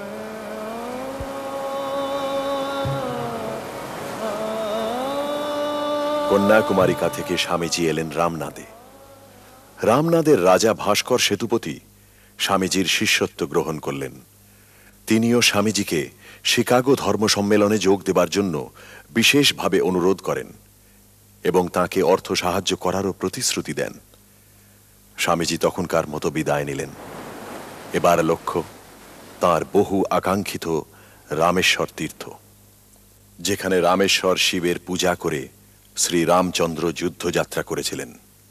কন্যাকুমারিকা থেকে স্বামীজি এলেন রামনাদে। রামনাদের রাজা ভাস্কর সেতুপতি স্বামীজির শিষ্যত্ব গ্রহণ করলেন। তিনিও স্বামীজিকে শিকাগো ধর্ম সম্মেলনে যোগ দেবার জন্য বিশেষভাবে অনুরোধ করেন এবং তাকে অর্থ সাহায্য করারও প্রতিশ্রুতি দেন। স্বামীজি তখনকার মতো বিদায় নিলেন। এবার লক্ষ্য তাঁর বহু আকাঙ্ক্ষিত রামেশ্বর তীর্থ, যেখানে রামেশ্বর শিবের পূজা করে শ্রী রামচন্দ্র যুদ্ধযাত্রা করেছিলেন।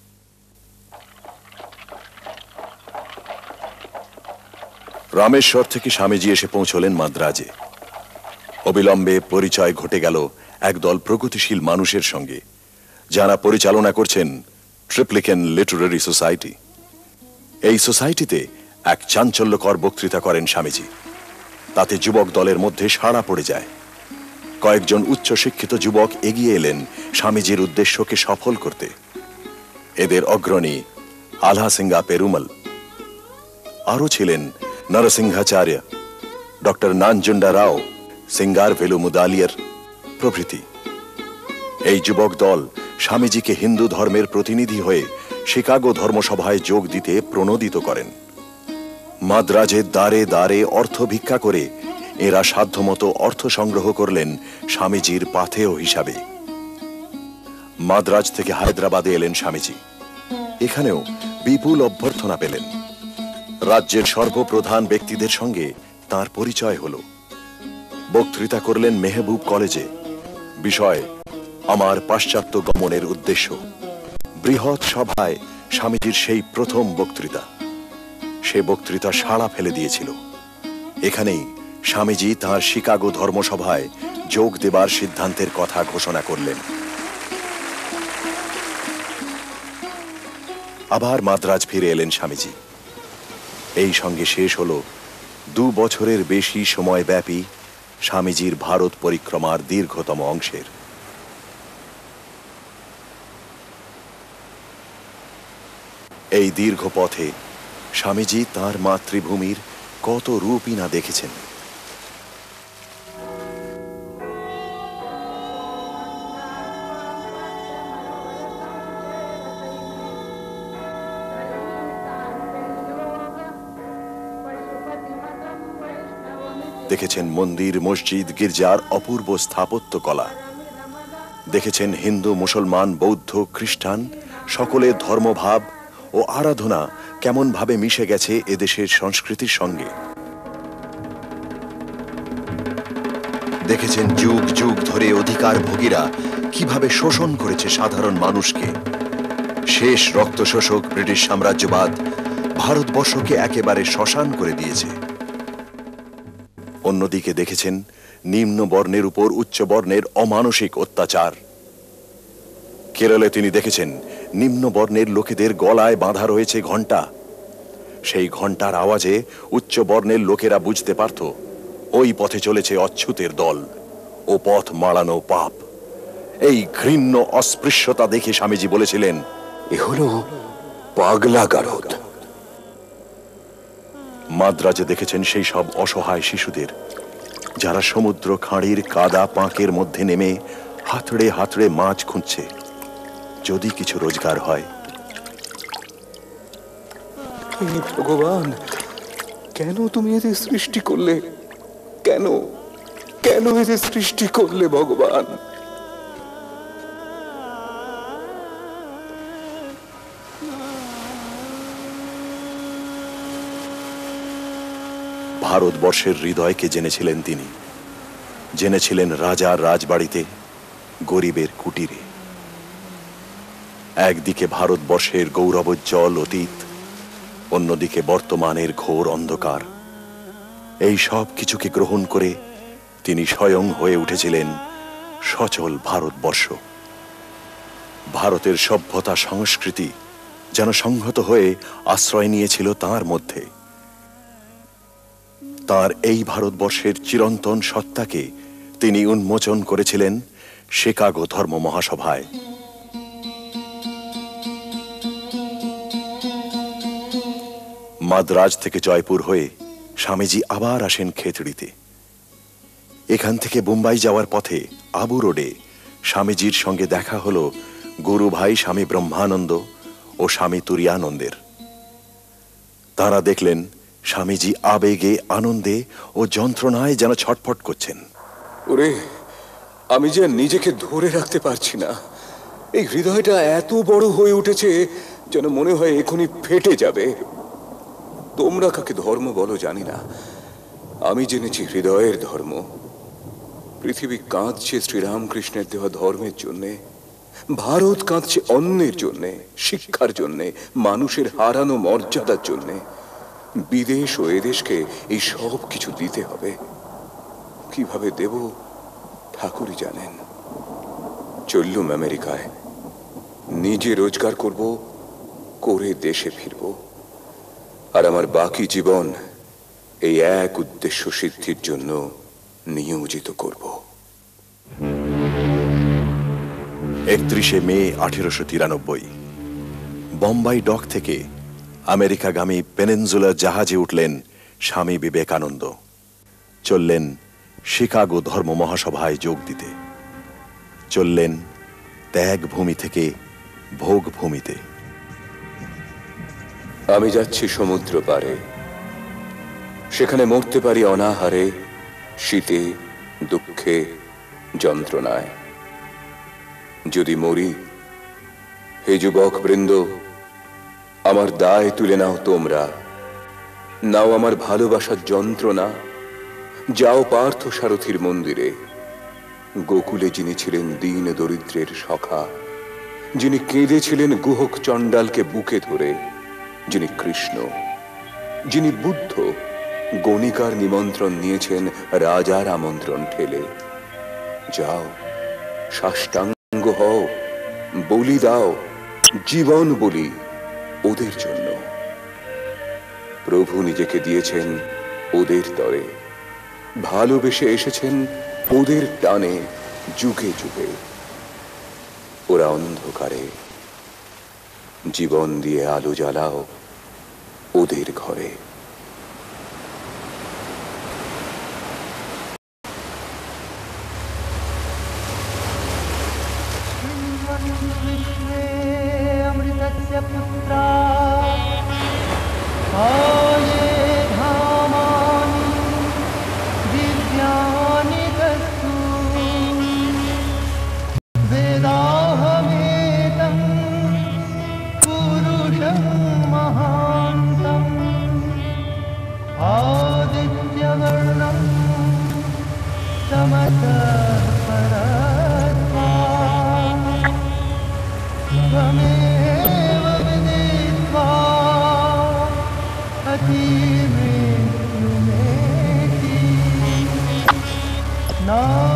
রামেশ্বর থেকে স্বামীজি এসে পৌঁছলেন মাদ্রাজে। অবিলম্বে পরিচয় ঘটে গেল একদল প্রগতিশীল মানুষের সঙ্গে, যারা পরিচালনা করছেন ট্রিপ্লিকেন লিটারারি সোসাইটি। এই সোসাইটিতে এক চাঞ্চল্যকর বক্তৃতা করেন স্বামীজি। তাতে যুবক দলের মধ্যে সাড়া পড়ে যায়। কয়েকজন উচ্চ শিক্ষিত যুবক এগিয়ে এলেন স্বামীজির উদ্দেশ্যকে সফল করতে। এদের অগ্রণী আল্হা সিংহা পেরুমল, আরও ছিলেন নরসিংহাচার্য, ডক্টর নানজুন্ডা রাও, সিঙ্গার ভেলু মুদালিয়ার প্রভৃতি। এই যুবক দল স্বামীজিকে হিন্দু ধর্মের প্রতিনিধি হয়ে শিকাগো ধর্মসভায় যোগ দিতে প্রণোদিত করেন। মাদ্রাজের দ্বারে দ্বারে অর্থ ভিক্ষা করে এরা সাধ্যমতো অর্থ সংগ্রহ করলেন স্বামীজির পাথেয় হিসাবে। মাদ্রাজ থেকে হায়দ্রাবাদে এলেন স্বামীজি। এখানেও বিপুল অভ্যর্থনা পেলেন। রাজ্যের সর্বপ্রধান ব্যক্তিদের সঙ্গে তার পরিচয় হল। বক্তৃতা করলেন মেহবুব কলেজে। বিষয় আমার পাশ্চাত্য গমনের উদ্দেশ্য। বৃহৎ সভায় স্বামীজির সেই প্রথম বক্তৃতা। সে বক্তৃতা সাড়া ফেলে দিয়েছিল। এখানেই স্বামীজি তাঁর শিকাগো ধর্মসভায় যোগ দেবার সিদ্ধান্তের কথা ঘোষণা করলেন। আবার মাদ্রাজ ফিরে এলেন স্বামীজি। এই সঙ্গে শেষ হল দু বছরের বেশি সময়ব্যাপী স্বামীজির ভারত পরিক্রমার দীর্ঘতম অংশের। এই দীর্ঘ পথে স্বামীজি তাঁর মাতৃভূমির কত রূপই না দেখেছেন। দেখেছেন মন্দির, মসজিদ, গির্জার অপূর্ব স্থাপত্য কলা। দেখেছেন হিন্দু, মুসলমান, বৌদ্ধ, খ্রিস্টান সকলের ধর্মভাব ও আরাধনা কেমন ভাবে মিশে গেছে এদেশের সংস্কৃতির সঙ্গে। দেখেছেন যুগ যুগ ধরে অধিকার ভোগীরা কিভাবে শোষণ করেছে সাধারণ মানুষকে। শেষ রক্ত শোষক ব্রিটিশ সাম্রাজ্যবাদ ভারতবর্ষকে একেবারে শ্মশান করে দিয়েছে। অন্যদিকে দেখেছেন নিম্ন বর্ণের উপর উচ্চ বর্ণের অমানসিক অত্যাচার। কেরলে তিনি দেখেছেন নিম্ন বর্ণের লোকেদের গলায় বাঁধা রয়েছে ঘণ্টা। সেই ঘণ্টার আওয়াজে উচ্চ বর্ণের লোকেরা বুঝতে পারত ওই পথে চলেছে অচ্ছুতের দল, ও পথ মাড়ানো পাপ। এই ঘৃণ্য অস্পৃশ্যতা দেখে স্বামীজি বলেছিলেন, এ হলো পাগলা গারদ। মাদ্রাজে দেখেছেন সেই সব অসহায় শিশুদের যারা সমুদ্র খাঁড়ির কাদা পাঁকের মধ্যে নেমে হাতড়ে হাতড়ে মাছ খুঁজছে, যদি কিছু রোজগার হয়। ভগবান, কেন তুমি এদের সৃষ্টি করলে? কেন কেন এদের সৃষ্টি করলে ভগবান? ভারতবর্ষের হৃদয়কে জেনেছিলেন তিনি। জেনেছিলেন রাজার রাজবাড়িতে, গরিবের কুটিরে। একদিকে ভারতবর্ষের গৌরবোজ্জ্বল অতীত, অন্যদিকে বর্তমানের ঘোর অন্ধকার। এই সব কিছুকে গ্রহণ করে তিনি স্বয়ং হয়ে উঠেছিলেন সচল ভারতবর্ষ। ভারতের সভ্যতা, সংস্কৃতি, যেন সংহত হয়ে আশ্রয় নিয়েছিল তার মধ্যে। তার এই ভারতবর্ষের চিরন্তন সত্তাকে তিনি উন্মোচন করেছিলেন শিকাগো ধর্ম মহাসভায়। মাদ্রাজ থেকে জয়পুর হয়ে স্বামীজি আবার আসেন খেতড়িতে। এখান থেকে মুম্বাই যাওয়ার পথে আবু রোডে স্বামীজির সঙ্গে দেখা হল গুরু ভাই স্বামী ব্রহ্মানন্দ ও স্বামী তুরীয়ানন্দের। তারা দেখলেন স্বামীজি আবেগে, আনন্দে ও যন্ত্রণায় যেন ছটফট করছেন। ওরে, আমি যে নিজেকে ধরে রাখতে পারছি না। এই হৃদয়টা এত বড় হয়ে উঠেছে যেন মনে হয় এখনই ফেটে যাবে। তোমরা কাকে ধর্ম বলো জানি না, আমি জেনেছি হৃদয়ের ধর্ম। পৃথিবী কাঁদছে শ্রীরামকৃষ্ণের দেওয়া ধর্মের জন্যে, ভারত কাঁদছে অন্যের জন্যে, শিক্ষার জন্যে, মানুষের হারানো মর্যাদার জন্যে। বিদেশ ও এদেশকে এই সব কিছু দিতে হবে। কিভাবে দেব ঠাকুরই জানেন। চললুম আমেরিকায়, নিজে রোজগার করব, করে দেশে ফিরব, আর আমার বাকি জীবন এই এক উদ্দেশ্য সিদ্ধির জন্য নিয়োজিত করব। একত্রিশে মে আঠেরোশো তিরানব্বই বোম্বাই ডক থেকে আমেরিকাগামী পেনিনজুলা জাহাজে উঠলেন স্বামী বিবেকানন্দ। চললেন শিকাগো ধর্ম মহাসভায় যোগ দিতে। চললেন ত্যাগ ভূমি থেকে ভোগ ভূমিতে। আমি যাচ্ছি সমুদ্র পারে, সেখানে মরতে পারি অনাহারে, শীতে, দুঃখে, যন্ত্রণায়। যদি মরি, হে যুবক বৃন্দ, আমার দায় তুলে নাও তোমরা, নাও আমার ভালোবাসার যন্ত্রণা। যাও পার্থ সারথীর মন্দিরে, গোকুলে যিনি ছিলেন দীন দরিদ্রের সখা, যিনি কেঁদেছিলেন গুহক চণ্ডালকে বুকে ধরে, যিনি কৃষ্ণ, যিনি বুদ্ধ, গণিকার নিমন্ত্রণ নিয়েছেন রাজার আমন্ত্রণ ঠেলে। যাও, সাষ্টাঙ্গ হও, বলি দাও, জীবন বলি ওদের জন্য। প্রভু নিজেকে দিয়েছেন ওদের তরে, ভালোবেসে এসেছেন ওদের টানে যুগে যুগে। ওরা অন্ধকারে, জীবন দিয়ে আলো জ্বালাও ওদের ঘরে। अमृतस्य पुत्रा आये धामानि दिव्यानि दस्तु वेदाहमेतं पुरुषं महान्तम् आदित्यवर्णं तमसः परत्वा त्वमेव विदित्वा अतिमृत्युमेति ना